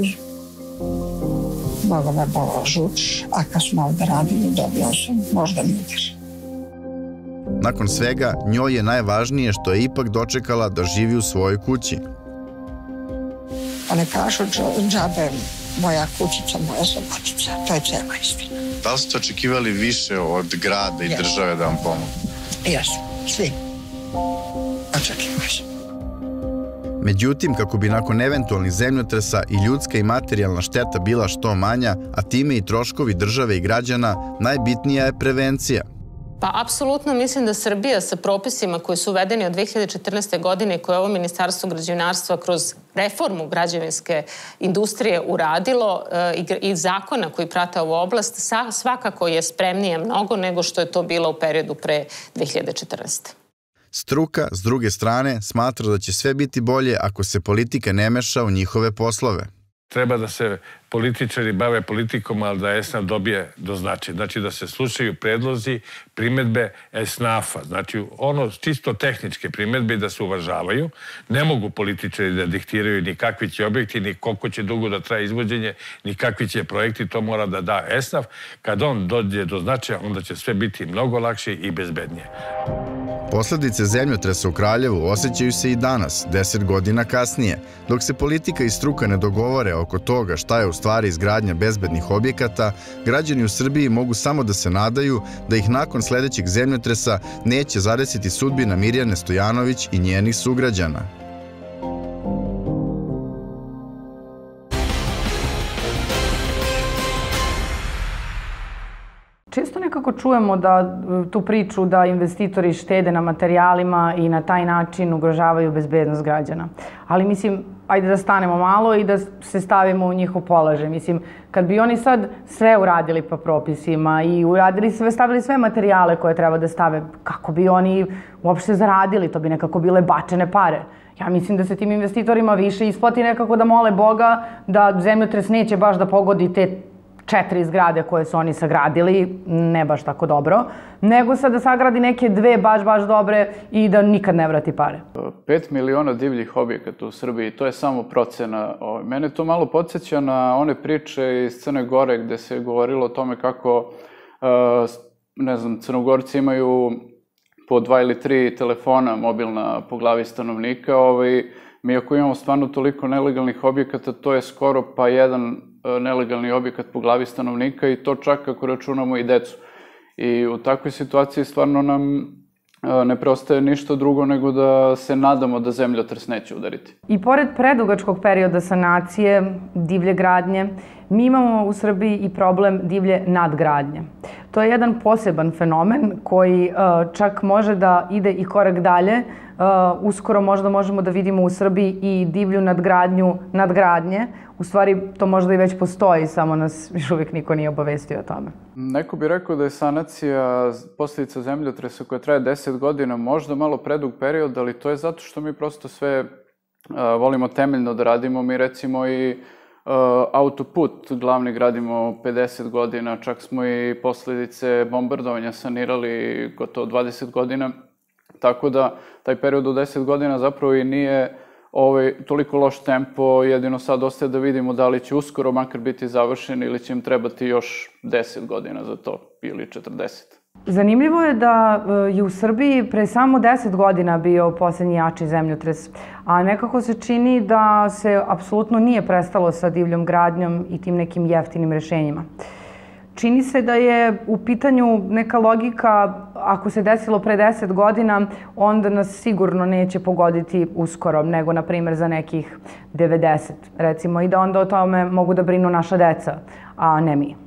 Mnogo me bolao žuč, a kad smo ovde radili, dobila sam moždani udar. Nakon svega, njoj je najvažnije što je ipak dočekala da živi u svojoj kući. One kažu džabe, moja kućica, moja sobatica, to je cela istina. Da li ste očekivali više od grada i države da vam pomogu? Jesu, svi. Očekivali sam. Međutim, kako bi nakon eventualnih zemljotresa i ljudska i materijalna šteta bila što manja, a time i troškovi države i građana, najbitnija je prevencija. Pa, apsolutno mislim da Srbija sa propisima koji su uvedeni od 2014. godine i koje je ovo Ministarstvo građevinarstva kroz reformu građevinske industrije uradilo i zakona koji prate ovu oblast, svakako je spremnije mnogo nego što je to bilo u periodu pre 2014. Struka, s druge strane, smatra da će sve biti bolje ako se politika ne meša u njihove poslove. Treba da se političari bave politikom, ali da ESNAF dobije do značaja. Znači da se slušaju predlozi, primedbe ESNAF-a. Znači ono čisto tehničke primedbe i da se uvažavaju. Ne mogu političari da diktiraju ni kakvi će objekti, ni koliko će dugo da traje izvođenje, ni kakvi će projekti, to mora da da ESNAF. Kad on dođe do značaja, onda će sve biti mnogo lakše i bezbednije. Posledice zemljotresa u Kraljevu osjećaju se i danas, 10 godina kasnije. Dok se politika i struka ne dogovore oko toga šta je u stvari izgradnja bezbednih objekata, građani u Srbiji mogu samo da se nadaju da ih nakon sledećeg zemljotresa neće zadesiti sudbina Mirjane Stojanović i njenih sugrađana. Često nekako čujemo da tu priču da investitori štede na materijalima i na taj način ugrožavaju bezbednost građana. Ali mislim, ajde da stanemo malo i da se stavimo u njihov položaj. Mislim, kad bi oni sad sve uradili po propisima i stavili sve materijale koje treba da stave, kako bi oni uopšte zaradili, to bi nekako bile bačene pare. Ja mislim da se tim investitorima više isplati nekako da mole Boga da zemljotres neće baš da pogodi te 4 zgrade koje su oni sagradili, ne baš tako dobro, nego sad da sagradi neke 2 baš dobre i da nikad ne vrati pare. 5 miliona divljih objekata u Srbiji, to je samo procena. Mene to malo podsjeća na one priče iz Crne Gore gde se govorilo o tome kako, ne znam, Crnogorci imaju po 2 ili 3 telefona mobilna po glavi stanovnika. Mi ako imamo stvarno toliko nelegalnih objekata, to je skoro pa jedan nelegalni objekat po glavi stanovnika i to čak ako računamo i decu. I u takvoj situaciji stvarno nam ne preostaje ništa drugo nego da se nadamo da zemljotres neće udariti. I pored predugačkog perioda sanacije, divlje gradnje, mi imamo u Srbiji i problem divlje nadgradnje. To je jedan poseban fenomen koji čak može da ide i korak dalje. Uskoro možda možemo da vidimo u Srbiji i divlju nadgradnje. U stvari, to možda i već postoji, samo nas još uvijek niko nije obavestio o tome. Neko bi rekao da je sanacija posljedica zemljotresa koja traje 10 godina možda malo predug period, ali to je zato što mi prosto sve volimo temeljno da radimo. Mi recimo i autoput glavni gradimo 50 godina, čak smo i posljedice bombardovanja sanirali gotovo 20 godina. Tako da taj period od 10 godina zapravo i nije toliko loš tempo, jedino sad ostaje da vidimo da li će uskoro makar biti završen ili će im trebati još 10 godina za to ili 40. Zanimljivo je da je u Srbiji pre samo 10 godina bio poslednji jači zemljotres, a nekako se čini da se apsolutno nije prestalo sa divljom gradnjom i tim nekim jeftinim rešenjima. Čini se da je u pitanju neka logika, ako se desilo pre 10 godina, onda nas sigurno neće pogoditi uskoro, nego, na primjer, za nekih 90, recimo, i da onda o tome mogu da brinu naša deca, a ne mi.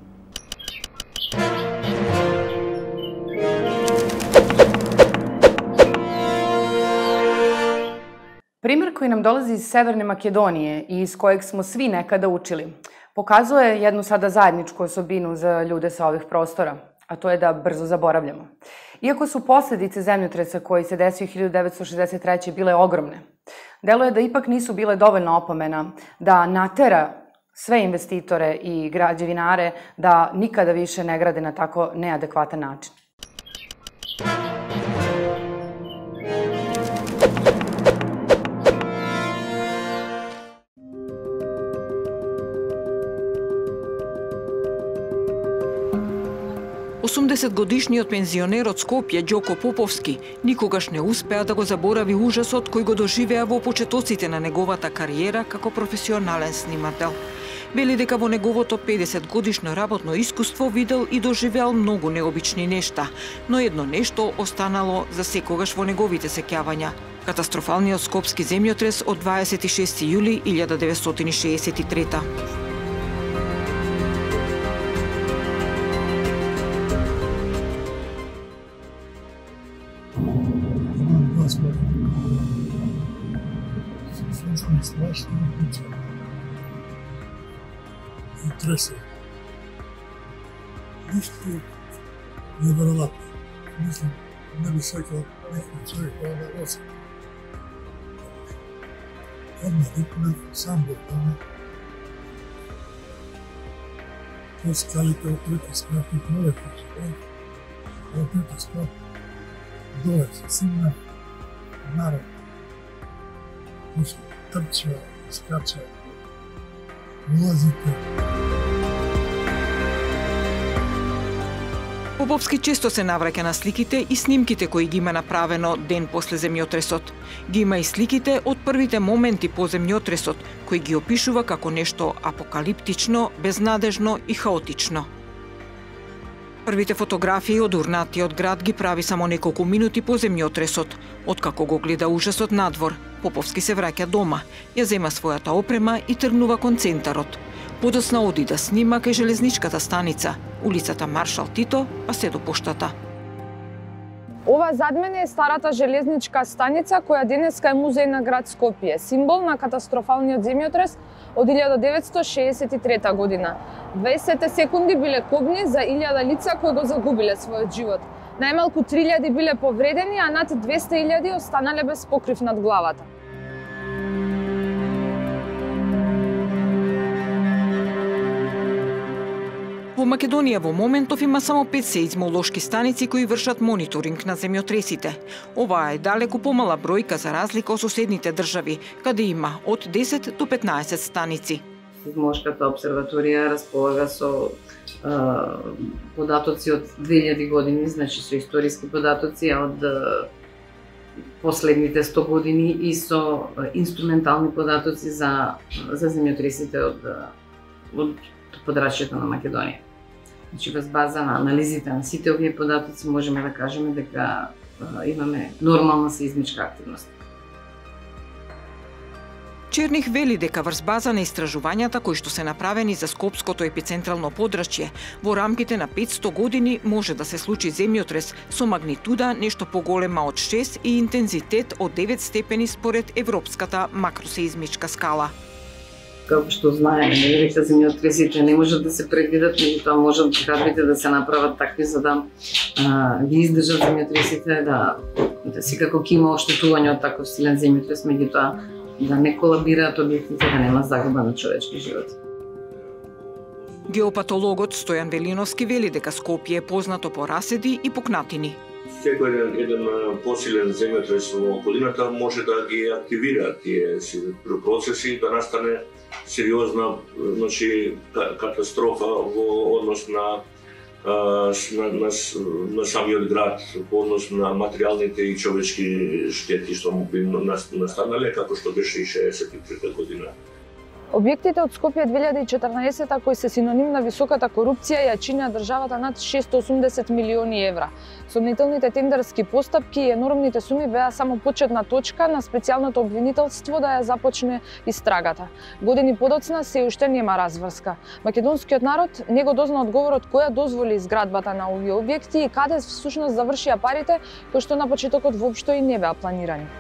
Primer koji nam dolazi iz Severne Makedonije i iz kojeg smo svi nekada učili, pokazuje jednu sada zajedničku osobinu za ljude sa ovih prostora, a to je da brzo zaboravljamo. Iako su posledice zemljotresa koji se desio 1963. bile ogromne, deluje da ipak nisu bile dovoljno opomena da natera sve investitore i građevinare da nikada više ne grade na tako neadekvatan način. Годишниот пензионер од Скопје, Ѓоко Поповски, никогаш не успеа да го заборави ужасот кој го доживеа во почетоците на неговата кариера како професионален снимател. Вели дека во неговото 50-годишно работно искуство видел и доживеал многу необични нешта, но едно нешто останало за секогаш во неговите сеќавања. Катастрофалниот скопски земјотрес од 26 јули 1963. Страшно обича. И тресе. Ништо невероятно. Мислам, не би сакал некој човек да носи. Одма викнав, сам бил дома. По скалите од трети спрат и пролетно живеев. Од трети спрат доле се симна. Народ. Трча, скача, улазите. Поповски често се навраќа на сликите и снимките кои ги има направено ден после земјотресот. Ги има и сликите од првите моменти по земјотресот, кои ги опишува како нешто апокалиптично, безнадежно и хаотично. Првите фотографии од урнатиот град ги прави само неколку минути по земјотресот. Откако го гледа ужасот надвор, Поповски се враќа дома, ја зема својата опрема и тргнува кон центарот. Подоцна оди да снима кај железничката станица, улицата Маршал Тито, па се до поштата. Ова зад мене е старата железничка станица која денеска е музеј на град Скопје, символ на катастрофалниот земјотрес од 1963 година. 20 секунди биле кобни за 1000 лица кои го загубиле својот живот. Најмалку 3000 биле повредени, а над 200.000 останале без покрив над главата. Во Македонија во моментов има само 5 сеизмолошки станици кои вршат мониторинг на земјотресите. Оваа е далеку помала бројка за разлика од соседните држави, каде има од 10 до 15 станици. Сеизмолошката обсерваторија располага со податоци од 2000 години, значи со историски податоци од последните 100 години и со инструментални податоци за земјотресите од подрачјето на Македонија. Значи, без база на анализите на сите овие податоци можеме да кажеме дека имаме нормална сеизмичка активност. Черних вели дека врз база на истражувањата кои што се направени за скопското епицентрално подрачје, во рамките на 500 години може да се случи земјотрес со магнитуда нешто поголема од 6 и интензитет од 9 степени според европската макросеизмичка скала. Како што знаеме, дека земјотресите не можат да се предвидат, меѓутоа можат градбите да се направат такви за да ги издржат земјотресите, да секако ќе има оштетување од таков силен земјотрес, меѓутоа да не колабираат објектите, да нема загуба на човечки живот. Геопатологот Стојан Велиновски вели дека Скопје е познато по раседи и пукнатини. Секој еден посилен земјотрес во околината може да ги активира тие процеси, да настане сериозна катастрофа во однос на на самиот град по однос на материјалните и човечки штети што би настанале, како што беше и 63 година. Објектите од Скопје 2014 кои се синоним на високата корупција ја чинеа државата над 680 милиони евра. Сомнителните тендерски постапки и енормните суми беа само почетна точка на специјалното обвинителство да ја започне истрагата. Години подоцна се уште нема разврска. Македонскиот народ не го дозна одговорот која дозволи изградбата на овие објекти и каде всушност завршија парите кои што на почетокот воопшто и не беа планирани.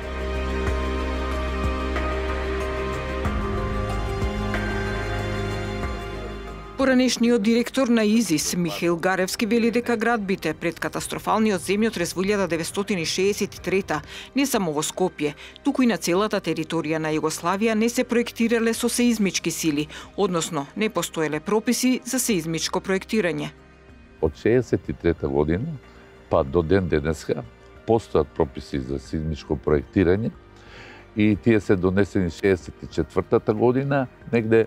Поранешниот директор на ИЗИС, Михаил Гаревски, вели дека градбите пред катастрофалниот земјотрес во 1963 не само во Скопје, туку и на целата територија на Југославија не се проектирале со сеизмички сили, односно не постоеле прописи за сеизмичко проектирање. Од 1963 година па до ден денеска постојат прописи за сеизмичко проектирање и тие се донесени 1964 година, негде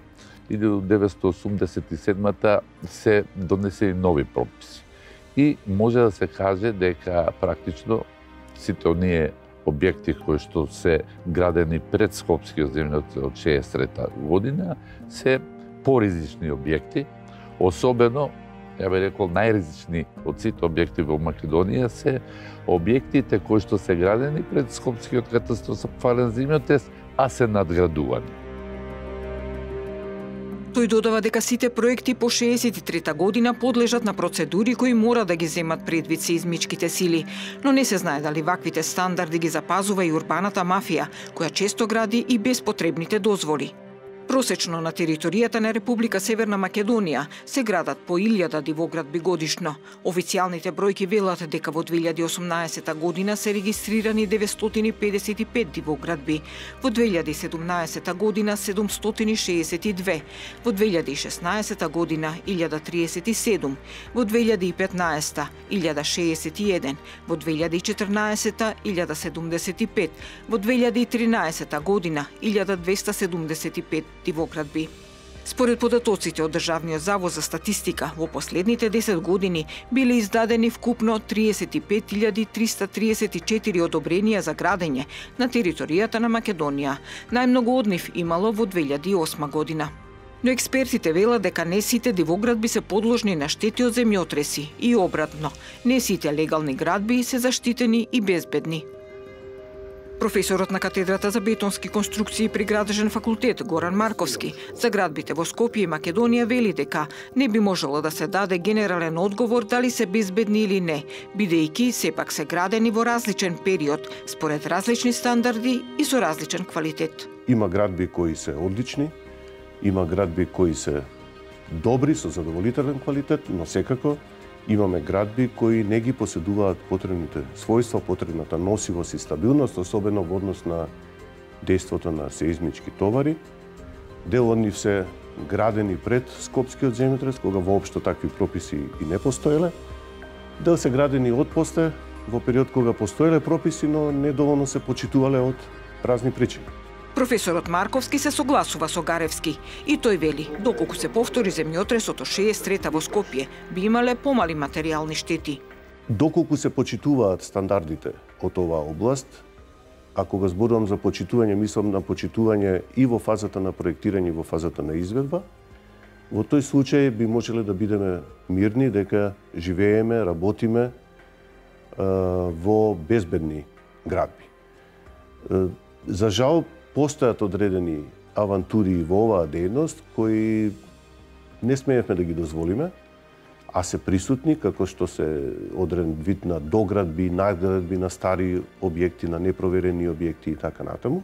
1987-та се донесени нови прописи. И може да се каже дека практично сите оние објекти кои што се градени пред Скопскиот земјотрес од 1963 година се поризични објекти, особено, ја би рекол, најризични од сите објекти во Македонија се објектите кои што се градени пред Скопскиот катастрофален земјотрес, а се надградувани. Тој додава дека сите проекти по 63 година подлежат на процедури кои мора да ги земат предвид сеизмичките сили, но не се знае дали ваквите стандарди ги запазува и урбаната мафија, која често гради и без потребните дозволи. Просечно на територијата на Република Северна Македонија се градат по 1000 дивоградби годишно. Официјалните бројки велат дека во 2018 година се регистрирани 955 дивоградби, во 2017 година 762, во 2016 година 1037, во 2015 1061, во 2014 1075, во 2013 година 1275 дивоградби. Според податоците од Државниот завод за статистика, во последните 10 години биле издадени вкупно 35.334 одобренија за градење на територијата на Македонија. Најмногу од нив имало во 2008 година. Но експертите велат дека не сите дивоградби се подложни на штети од земјотреси и обратно, не сите легални градби се заштитени и безбедни. Професорот на катедрата за бетонски конструкции при Градежен факултет Горан Марковски за градбите во Скопје и Македонија вели дека не би можело да се даде генерален одговор дали се безбедни или не, бидејќи сепак се градени во различен период, според различни стандарди и со различен квалитет. Има градби кои се одлични, има градби кои се добри, со задоволителен квалитет, но секако имаме градби кои не ги поседуваат потребните својства, потребната носивост и стабилност, особено во однос на дејството на сеизмички товари. Дел од нив се градени пред Скопскиот земјотрес, кога воопшто такви прописи и не постоеле. Дел се градени од после, во период кога постоеле прописи, но недоволно се почитувале од разни причини. Професорот Марковски се согласува со Гаревски и тој вели, доколку се повтори земјотресот од 63-та во Скопје, би имале помали материјални штети. Доколку се почитуваат стандардите од оваа област, а кога зборувам за почитување, мислам на почитување и во фазата на проектирање и во фазата на изведба, во тој случај би можеле да бидеме мирни дека живееме, работиме во безбедни градби. За жал, постојат одредени авантури во оваа дејност кои не смеевме да ги дозволиме, а се присутни како што се одреден вид на доградби, надградби на стари објекти, на непроверени објекти и така натаму.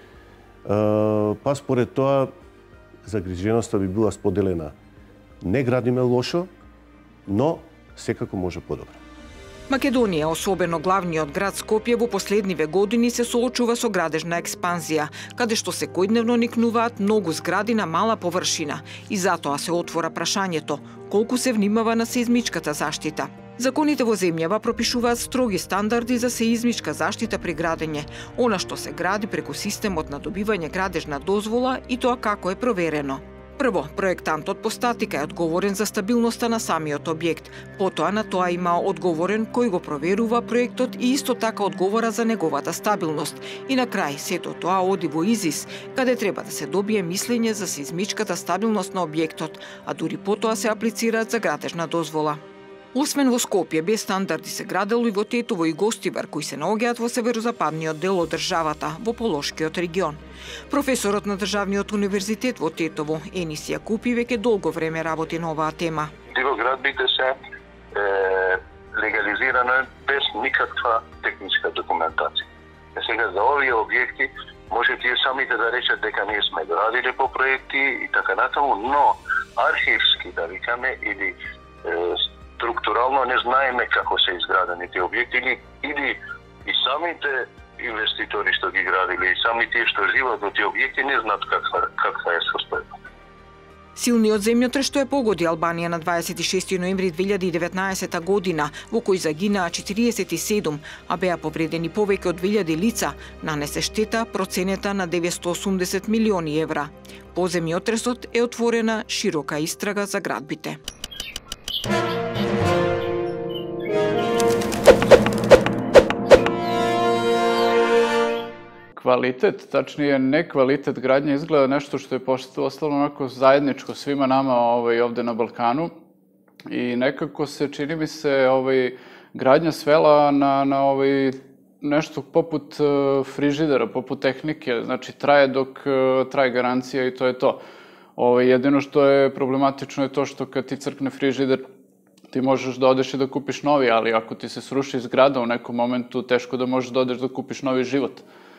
Па според тоа загриженоста би била споделена. Не градиме лошо, но секако може подобро. Македонија, особено главниот град Скопје, во последниве години се соочува со градежна експанзија, каде што секојдневно никнуваат многу згради на мала површина и затоа се отвора прашањето колку се внимава на сеизмичката заштита. Законите во земјава пропишуваат строги стандарди за сеизмичка заштита при градење, она што се гради преку системот на добивање градежна дозвола и тоа како е проверено. Прво, проектантот по статика е одговорен за стабилноста на самиот објект. Потоа на тоа има одговорен кој го проверува проектот и исто така одговора за неговата стабилност. И на крај, сето тоа оди во ИЗИС, каде треба да се добие мислење за сеизмичката стабилност на објектот, а дури потоа се аплицираат за градежна дозвола. Освен во Скопје, без стандарди се градело и во Тетово и Гостивар, кои се наоѓаат во северозападниот дел од државата, во Полошкиот регион. Професорот на Државниот универзитет во Тетово, Енис Јакупи, веќе долго време работи на оваа тема. Дивоградбите се легализирано без никаква техничка документација. Сега за овие објекти може тие самите да речат дека ние сме градили по проекти и така натаму, но архивски, да викаме, или структурално не знаеме како се изградени тие објекти или и самите инвеститори што ги градиле и сами тие што живеат во тие објекти не знаат каква е состојба. Силниот земјотрес што е погоди Албанија на 26 ноември 2019 година, во кој загинаа 47, а беа повредени повеќе од 1000 лица, нанесе штета проценета на 980 милиони евра. По земјотресот е отворена широка истрага за градбите. Kvalitet, tačnije ne kvalitet gradnje, izgleda nešto što je postalo onako zajedničko svima nama ovde na Balkanu i nekako se, čini mi se, gradnja svela na nešto poput frižidera, poput tehnike, znači traje dok traje garancija i to je to. Jedino što je problematično je to što kad ti crkne frižider, ti možeš da odeš i da kupiš novi, ali ako ti se sruši zgrada u nekom momentu, teško da možeš da odeš da kupiš novi život.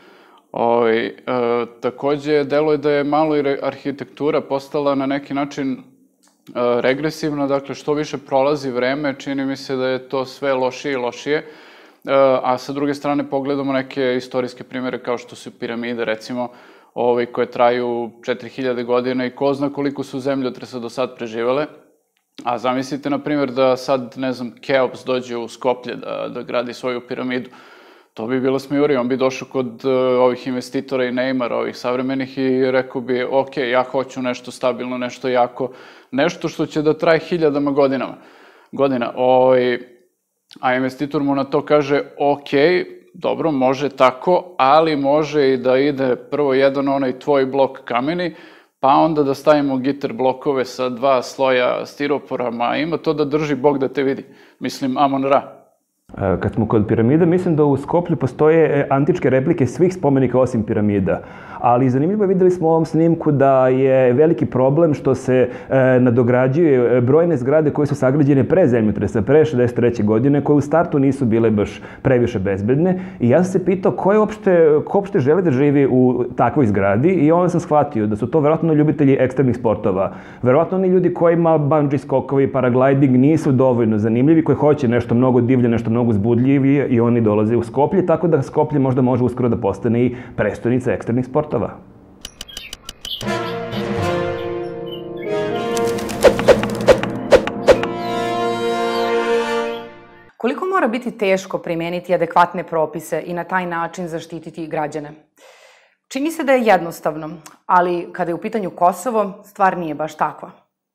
Takođe, deluje da je malo i arhitektura postala na neki način regresivna, dakle što više prolazi vreme, čini mi se da je to sve lošije i lošije, a sa druge strane pogledamo neke istorijske primere kao što su piramide, recimo, koje traju 4000 godina i ko zna koliko su zemljotresa do sad preživele. A zamislite, na primjer, da sad, ne znam, Keops dođe u Skoplje da gradi svoju piramidu. To bi bilo smijuri, on bi došao kod ovih investitora i Neymara, ovih savremenih i rekao bi, ok, ja hoću nešto stabilno, nešto jako, nešto što će da traje hiljadama godina. A investitor mu na to kaže, ok, dobro, može tako, ali može i da ide prvo jedan onaj tvoj blok kameni, pa onda da stavimo gitar blokove sa 2 sloja stiropora, ma ima to da drži Bog da te vidi. Mislim, Amon Ra. Kad smo kod piramida, mislim da u Skoplju postoje antičke replike svih spomenika osim piramida. Ali zanimljivo, videli smo u ovom snimku da je veliki problem što se nadograđuje brojne zgrade koje su sagrađene pre zemljotresa, pre 63. godine, koje u startu nisu bile baš previše bezbedne. I ja sam se pitao ko uopšte želi da živi u takvoj zgradi i onda sam shvatio da su to verovatno ljubitelji ekstremnih sportova. Verovatno oni ljudi kojima bungee skokovi, paragliding nisu dovoljno zanimljivi, koji hoće nešto mnogo divlje, nešto mnogo uzbudljivije i oni dolaze u Skoplje, tako da Skoplje možda može uskoro da postane i prestonica ekstremnih sportova. Koliko mora biti teško primeniti adekvatne propise i na taj način zaštititi građane? Čini se da je jednostavno, ali kada je u pitanju Kosovo, stvar nije baš takva.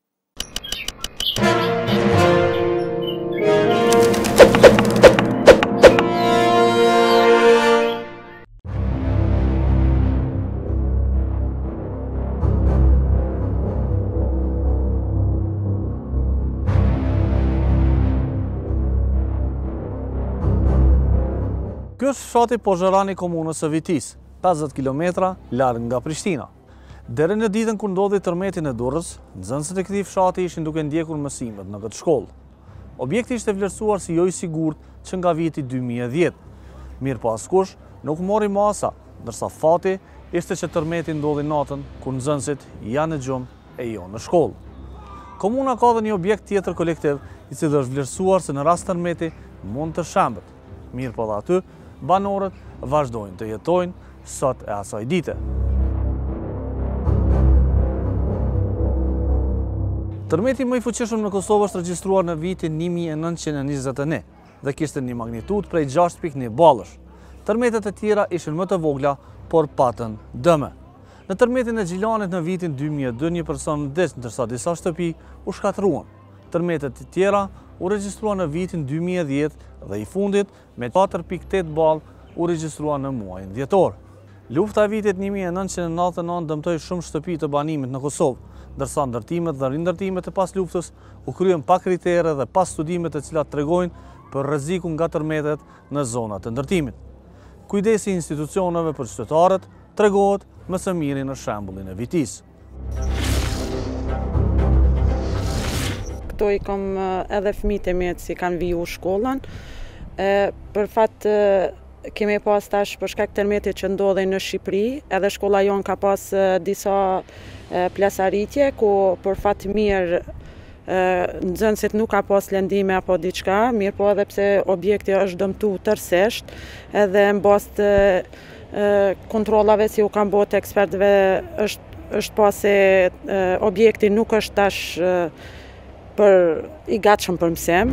Ky është fshati Pozharani, komunës së Vitis, 50 km larg nga Prishtina. Deri në ditën kur ndodhi tërmeti në Durrës, nxënësit e këtij fshati ishin duke ndjekur mësimet në këtë shkollë. Objekti ishte vlerësuar si jo i sigurt që nga viti 2010. Mirë po askush nuk mori masa, ndërsa fati ishte që tërmeti ndodhi natën kur nxënësit janë në gjumë e jo në shkollë. Komuna ka dhe një objekt tjetër kolektiv i cili është vlerësuar se në rast tërmeti mund të shembet. Mirë po dhe aty, banorët vazhdojnë të jetojnë sot e asaj dite. Tërmeti më i fuqishëm në Kosovë është regjistruar në vitin 1921 dhe kishte një magnitud prej 6.1 ballësh. Tërmetet e tjera ishin më të vogla, por patën dëme. Në tërmetin e Gjilanit në vitin 2002 një person vdes, ndërsa disa shtëpi u shkatëruan. Tërmetet të tjera u regjistruan në vitin 2010 dhe i fundit me 4.8 ball u regjistruan në muajin dhjetor. Lufta e vitit 1999 dëmtoi shumë shtëpi të banimit në Kosovë, ndërsa ndërtimet dhe rindërtimet e pas luftës u kryen pa kritere dhe pas studimet të cilat tregojnë për rrezikun nga tërmetet në zonat të ndërtimit. Kujdesi i institucioneve për qytetarët tregohet më së miri në shembullin e Vitis. Këto i kam edhe fëmijët e mi që kanë viju shkollën. Për fat kemi pas tash për shkak të tërmetit që ndodhen në Shqipëri, edhe shkolla jonë ka pas disa plasaritje, ku për fat mirë nxënësit nuk ka pas lëndime apo diçka, mirë po edhe pse objekti është dëmtu tërësisht, edhe mbas të kontrollave si u kanë bërë ekspertëve është pas se objekti nuk është tash i gatshëm për mësim.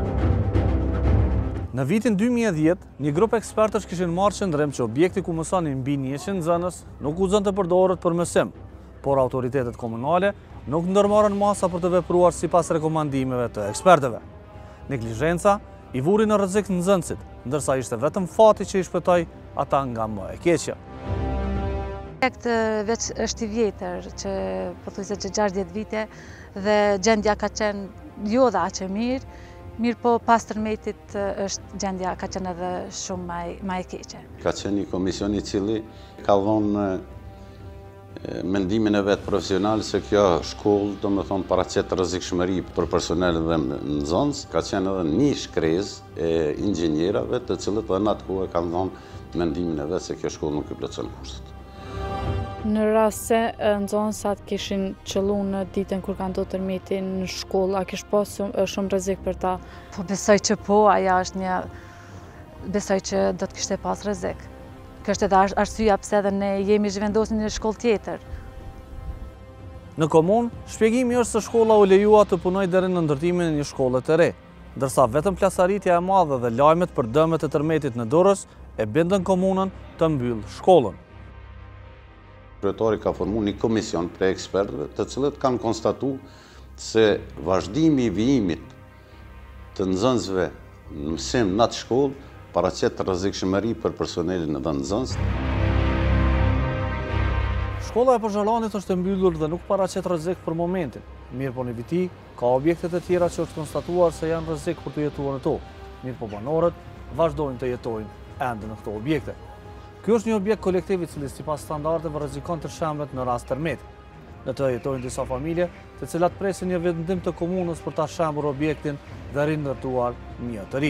Në vitin 2010, një grup ekspertësh kishin marrë qëndrim që objekti ku mësonin mbi 100 nxënës nuk guxon të përdoret për mësim, por autoritetet komunale nuk ndërmarrën masa për të vepruar sipas rekomandimeve të ekspertëve. Neglizhenca i vuri në rrezik nxënësit, ndërsa ishte vetëm fati që i shpëtoi ata nga më e keqja. Projekti veç është i vjetër, që pothuajse 60 vite dhe gjendja ka qenë jo dhe aq e mirë po pas tërmetit gjendja ka qenë edhe shumë më e keqe. Ka qenë një komision i cili ka dhënë mendimin e vetë profesional se kjo shkollë do me thonë paraqet rrezikshmëri për personel dhe nxënës, ka qenë edhe një shkresë e inxhinierave të cilët edhe në atë kohë kanë dhënë mendimin e vetë se kjo shkollë nuk i plotson kushtet. Në rast se nxënësat kishin qëllu në ditën kur kanë ndodhur tërmeti në shkollë, a kish pas shumë rrezik për ta? Po besoj që po, besoj që do të kishte pas rrezik. Kjo është edhe arsyeja pse edhe ne jemi zhvendosur në shkollë tjetër. Në komunë, shpjegimi është se shkolla u lejua të punojë deri në ndërtimin e një shkolle të re, ndërsa vetëm plasaritja e madhe dhe lajmet për dëmet e tërmetit në Durrës e bindën komunën të mbyllë shkollën. Kryetari ka formuar një komision për ekspertëve, të cilët kanë konstatuar se vazhdimi i vijimit të nxënësve në mësim në atë shkollë paraqet rrezikshmëri për personelin dhe nxënës. Shkolla e Pozhalanit është e mbyllur dhe nuk paraqet rrezik për momentin. Mirë po në Viti ka objekte të tjera që është konstatuar se janë rrezik për të jetuar në to. Mirë po banorët vazhdojnë të jetojnë ende në këto objekte. Ky është një objekt kolektiv i cili sipas standardeve rrezikon të shembet në rast tërmeti. Në të jetojnë disa familje, të cilat presin një vendim të komunës për ta shembur objektin dhe rindërtuar një të ri.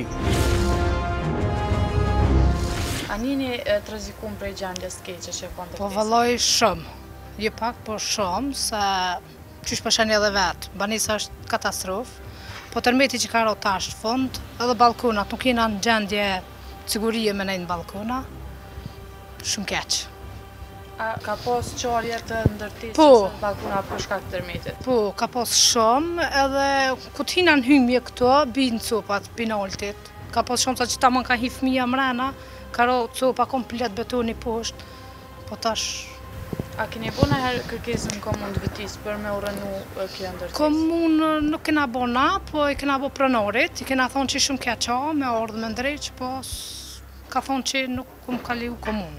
A njeni të rrezikum prej gjendjes keqe që po ndërtesë? Po vëlloj shumë, je pak po shumë, se qysh përshën edhe vetë, banisa është katastrofë, po tërmeti që ka ro tash fund, edhe balkonat nuk jena në gjendje sigurie me nejnë balkona, shumë keq. A ka pas qarje të ndërtisë në balkona për shkak të tërmetit? Po, ka pas shumë, edhe ku t'hina në hymje këto, binë copat, pinoltit, ka pas shumë sa që ta mën ka hi fëmija mrena, ka ro copa komplet betoni poshtë, po tash... A keni bo në herë kërkesën në komunë të Vitis për me urënu kjo ndërtisë? Komunë nuk kena bo na, po i kena bo pronorit, i kena thonë që shumë kja qa, me ordë me ndrejq, po ka thonë që nuk kum ka liu komunë.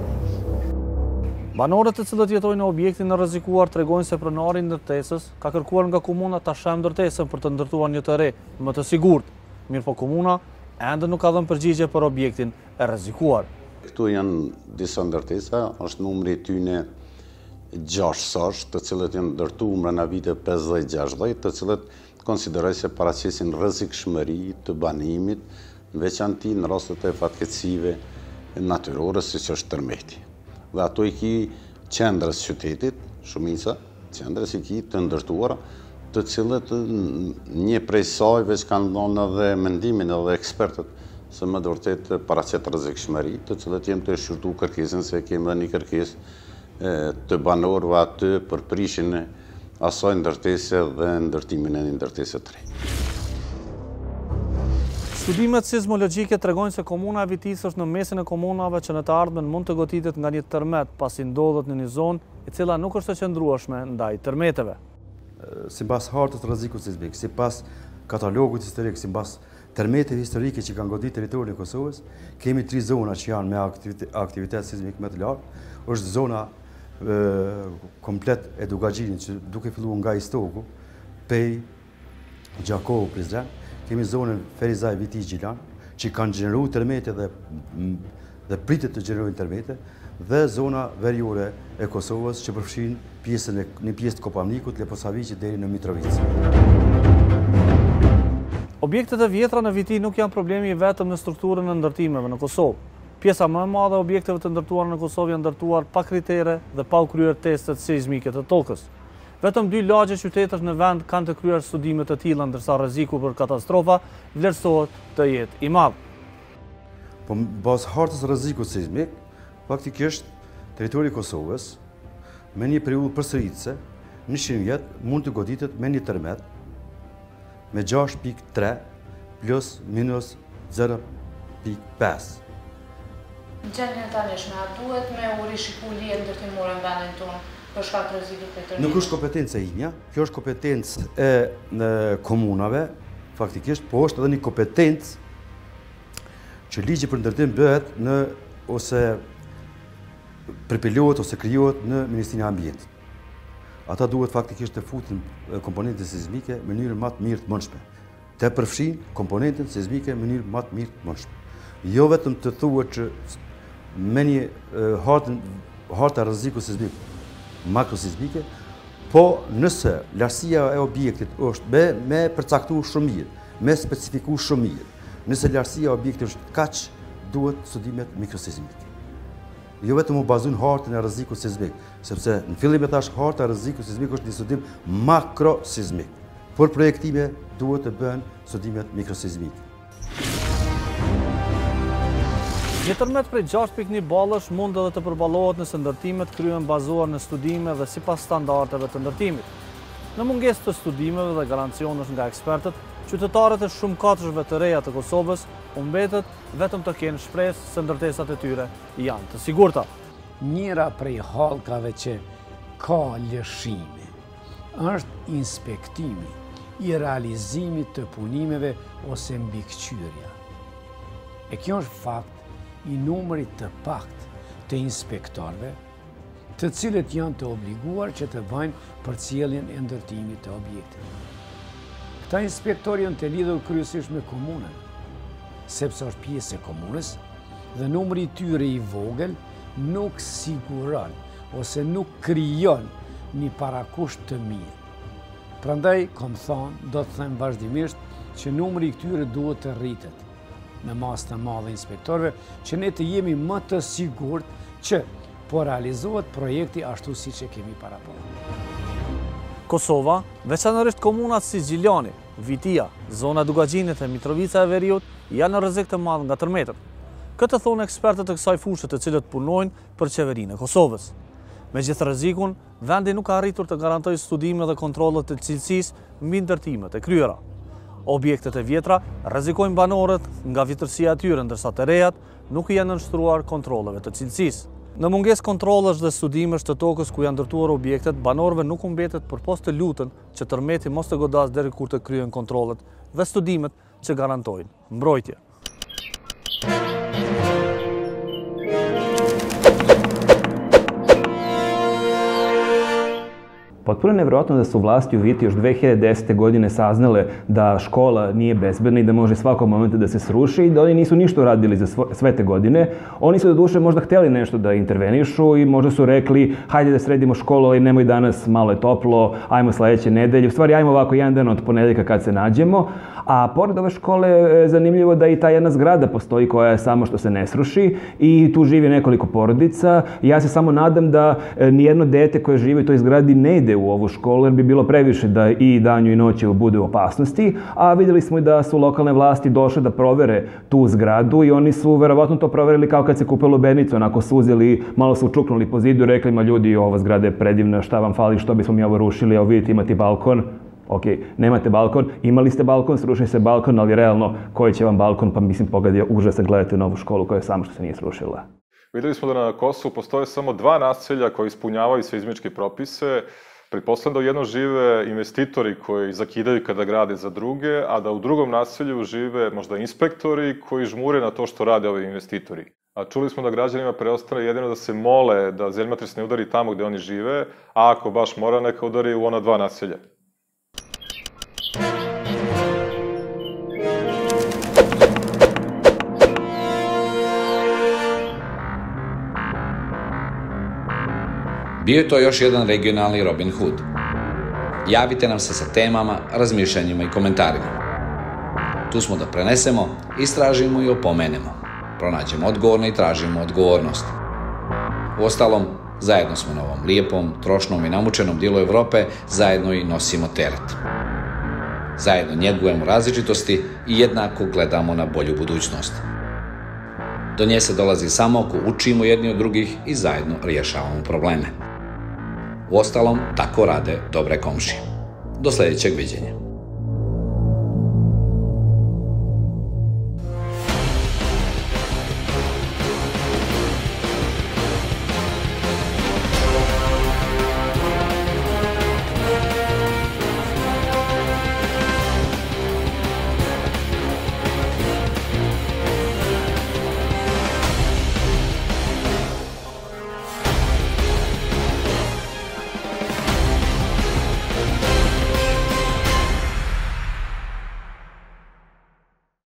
Banorët të cilët jetojnë në objektin e rrezikuar tregojnë se pronari i ndërtesës ka kërkuar nga komuna ta shem ndërtesën për të ndërtuar një të re, më të sigurt. Mirë po komuna ende nuk ka dhënë përgjigje për objektin e rrezikuar. Këtu janë disa ndërtesa, është numri i tyre 6 sosh, të cilët janë ndërtuar brenda viteve 50-60, të cilët konsiderojnë se paraqesin rrezikshmëri të banimit, në veçanti në rastet e fatkeqësive natyrore siç është tërmeti. Dhe ato i ki qendrës qytetit, shumica, qendrës i ki të ndërtuara, të cilët një prej sajve që kanë dhënë edhe mendimin edhe ekspertët se më vërtet paraqet rrezikshmëri, të cilët jem të shqyrtu kërkesën se kemi dhe një kërkesë të banorëve aty për prishin e asaj ndërtese dhe ndërtimin e një ndërtese të re. Studimet sismologjike tregojnë se komuna e Vitisë është në mesin e komunave që në të ardhmen mund të goditet nga një tërmet pasi ndodhet në një zonë e cila nuk është e qëndrueshme ndaj tërmeteve. Sipas hartës rrezikut sismik, sipas katalogut historik, sipas tërmeteve historike që kanë godit territorin e Kosovës, kemi 3 zona që janë me aktivitet sismik më të lartë. Është zona komplet e Dugaxhinit që duke filluar nga Istoku, Pej, Gjakovo, Prizren. Kemi zonën Ferizaj, Viti, Gjilan, që kanë gjeneruar tërmete dhe pritet të gjenerojnë tërmete, dhe zona veriore e Kosovës që përfshin një pjesë të Kopamnikut, Leposaviqit deri në Mitrovicë. Objektet e vjetra në Viti nuk janë problemi vetëm në strukturën e ndërtimeve në Kosovë. Pjesa më e madhe e objekteve të ndërtuara në Kosovë janë ndërtuar pa kritere dhe pa u kryer testet seizmike të tokës. Vetëm 2 lagje qytetësh në vend kanë të kryer studime të tilla, ndërsa rreziku për katastrofa vlerësohet të jetë i madh. Po bazë hartës rrezikut seizmik, faktikisht territori i Kosovës me një periudhë përsëritëse në 100 vjet mund të goditet me një tërmet me 6.3 plus minus 0.5. Në gjendjen tanishme, a duhet me u rishiku lije ndërtimore në vendin tonë? Nuk është kompetencë e imja, kjo është kompetencë e komunave, faktikisht, po është edhe një kompetencë që ligji për ndërtim bëhet ose përpilohet ose krijohet në Ministrinë e Ambientit. Ata duhet faktikisht të futin komponentën seizmike në mënyrë më të mirë të mundshme. Të përfshin komponentën seizmike në mënyrë më të mirë të mundshme. Jo vetëm të thuhet që me një harta rrezikut seizmik makrosizmike, po nëse lartësia e objektit është me përcaktuar shumë mirë, me specifikuar shumë mirë, nëse lartësia e objektit është kaq, duhet studimet mikrosizmike. Jo vetëm u bazojnë në hartën e rrezikut sismik, sepse në fillim e thash harta e rrezikut sismik është një studim makrosizmik. Por projektime duhet të bëhen studimet mikrosizmike. Një tërmet prej 6.1 ballësh mund edhe të përballohet nëse ndërtimet kryhen bazuar në studime dhe sipas standardeve të ndërtimit. Në mungesë të studimeve dhe garancionesh nga ekspertët, qytetarët e shumë katërshve të reja të Kosovës u mbetet vetëm të kenë shpresë se ndërtesat e tyre janë të sigurta. Njëra prej hallkave që ka lëshime është inspektimi i realizimit të punimeve ose mbikëqyrja. E kjo është fakt i numrit të pakt të inspektorëve, të cilët janë të obliguar që të bëjnë përcjelljen e ndërtimit të objektit. Këta inspektorë janë të lidhur kryesisht me komunën, sepse është pjesë e komunës dhe numri i tyre i vogël nuk siguron ose nuk krijon një parakusht të mirë. Prandaj, kom thonë, do të them vazhdimisht që numri i këtyre duhet të rritet me masë të madhe inspektorëve, që ne të jemi më të sigurt që po realizohet projekti ashtu siç e kemi paraportuar. Kosova, veçanërisht komunat si Gjiljani, Vitia, zona Dugaxhinit e Mitrovica e Veriut janë në rrezik të madh nga tërmetët. Këtë thonë ekspertët e kësaj fushë të cilët punojnë për qeverinë e Kosovës. Megjithë rrezikun, vendi nuk ka arritur të garantojë studime dhe kontrollet të cilësisë mbi ndërtimet e kryera. Objektet e vjetra rrezikojnë banorët nga vjetërsia e tyre, ndërsa të rejat nuk janë nënshtruar kontrolleve të cilësisë. Në mungesë kontrollesh dhe studimesh të tokës ku janë ndërtuar objektet, banorëve nuk u mbetet përpost të lutën që tërmeti mos të godas deri kur të kryhen kontrollet dhe studimet që garantojnë mbrojtje. Potpuno nevjerojatno da su vlasti u Viti još 2010. godine saznale da škola nije bezbedna i da može svakog momenta da se sruši i da oni nisu ništa uradili za sve te godine. Oni su doduše možda htjeli nešto da intervenišu i možda su rekli hajde da sredimo školu, ali nemoj danas, malo je toplo, ajmo sledeće nedelje. U stvari ajmo ovako jedan dan od ponedjeljka kad se nađemo. A pored ove škole je zanimljivo da i ta jedna zgrada postoji koja je samo što se ne sruši i tu živi nekoliko porodica. Ja se samo nadam da nijedno dete koje živi u toj zgradi ne ide u ovu školu jer bi bilo previše da i danju i noću bude u opasnosti. A vidjeli smo i da su lokalne vlasti došle da provere tu zgradu i oni su verovatno to proverili kao kad se kupe lubenica. Onako su uzeli, malo su čuknuli po zidu i rekli ma ljudi ova zgrada je predivna, šta vam fali, što bismo mi ovo rušili, evo vidite imate balkon. Ok, nemate balkon, imali ste balkon, sruši se balkon, ali realno koji će vam balkon, pa mislim pogadio užas da gledate novu školu koja je sama što se nije srušila. Videli smo da na Kosovu postoje samo 2 naselja koji ispunjavaju seizmičke propise. Pretpostavljam da u jednom žive investitori koji zakidaju kada grade za druge, a da u drugom naselju žive možda inspektori koji žmure na to što rade ovi investitori. A čuli smo da građanima preostane jedino da se mole da zemljotres ne udari tamo gde oni žive, a ako baš mora, neka udari u ona 2 naselja. Bio je to još jedan regionalni Robin Hood. Javite nam se sa temama, razmišljanjima i komentarima. Tu smo da prenesemo, istražimo i opomenemo. Pronađemo odgovorne i tražimo odgovornost. Uostalom, zajedno smo na ovom lijepom, trošnom i namučenom dijelu Evrope, zajedno i nosimo teret. Zajedno njegujemo različitosti i jednako gledamo na bolju budućnost. Do nje se dolazi samo ako učimo jedni od drugih i zajedno rješavamo probleme. Uostalom, tako rade dobre komšije. Do sljedećeg viđenja.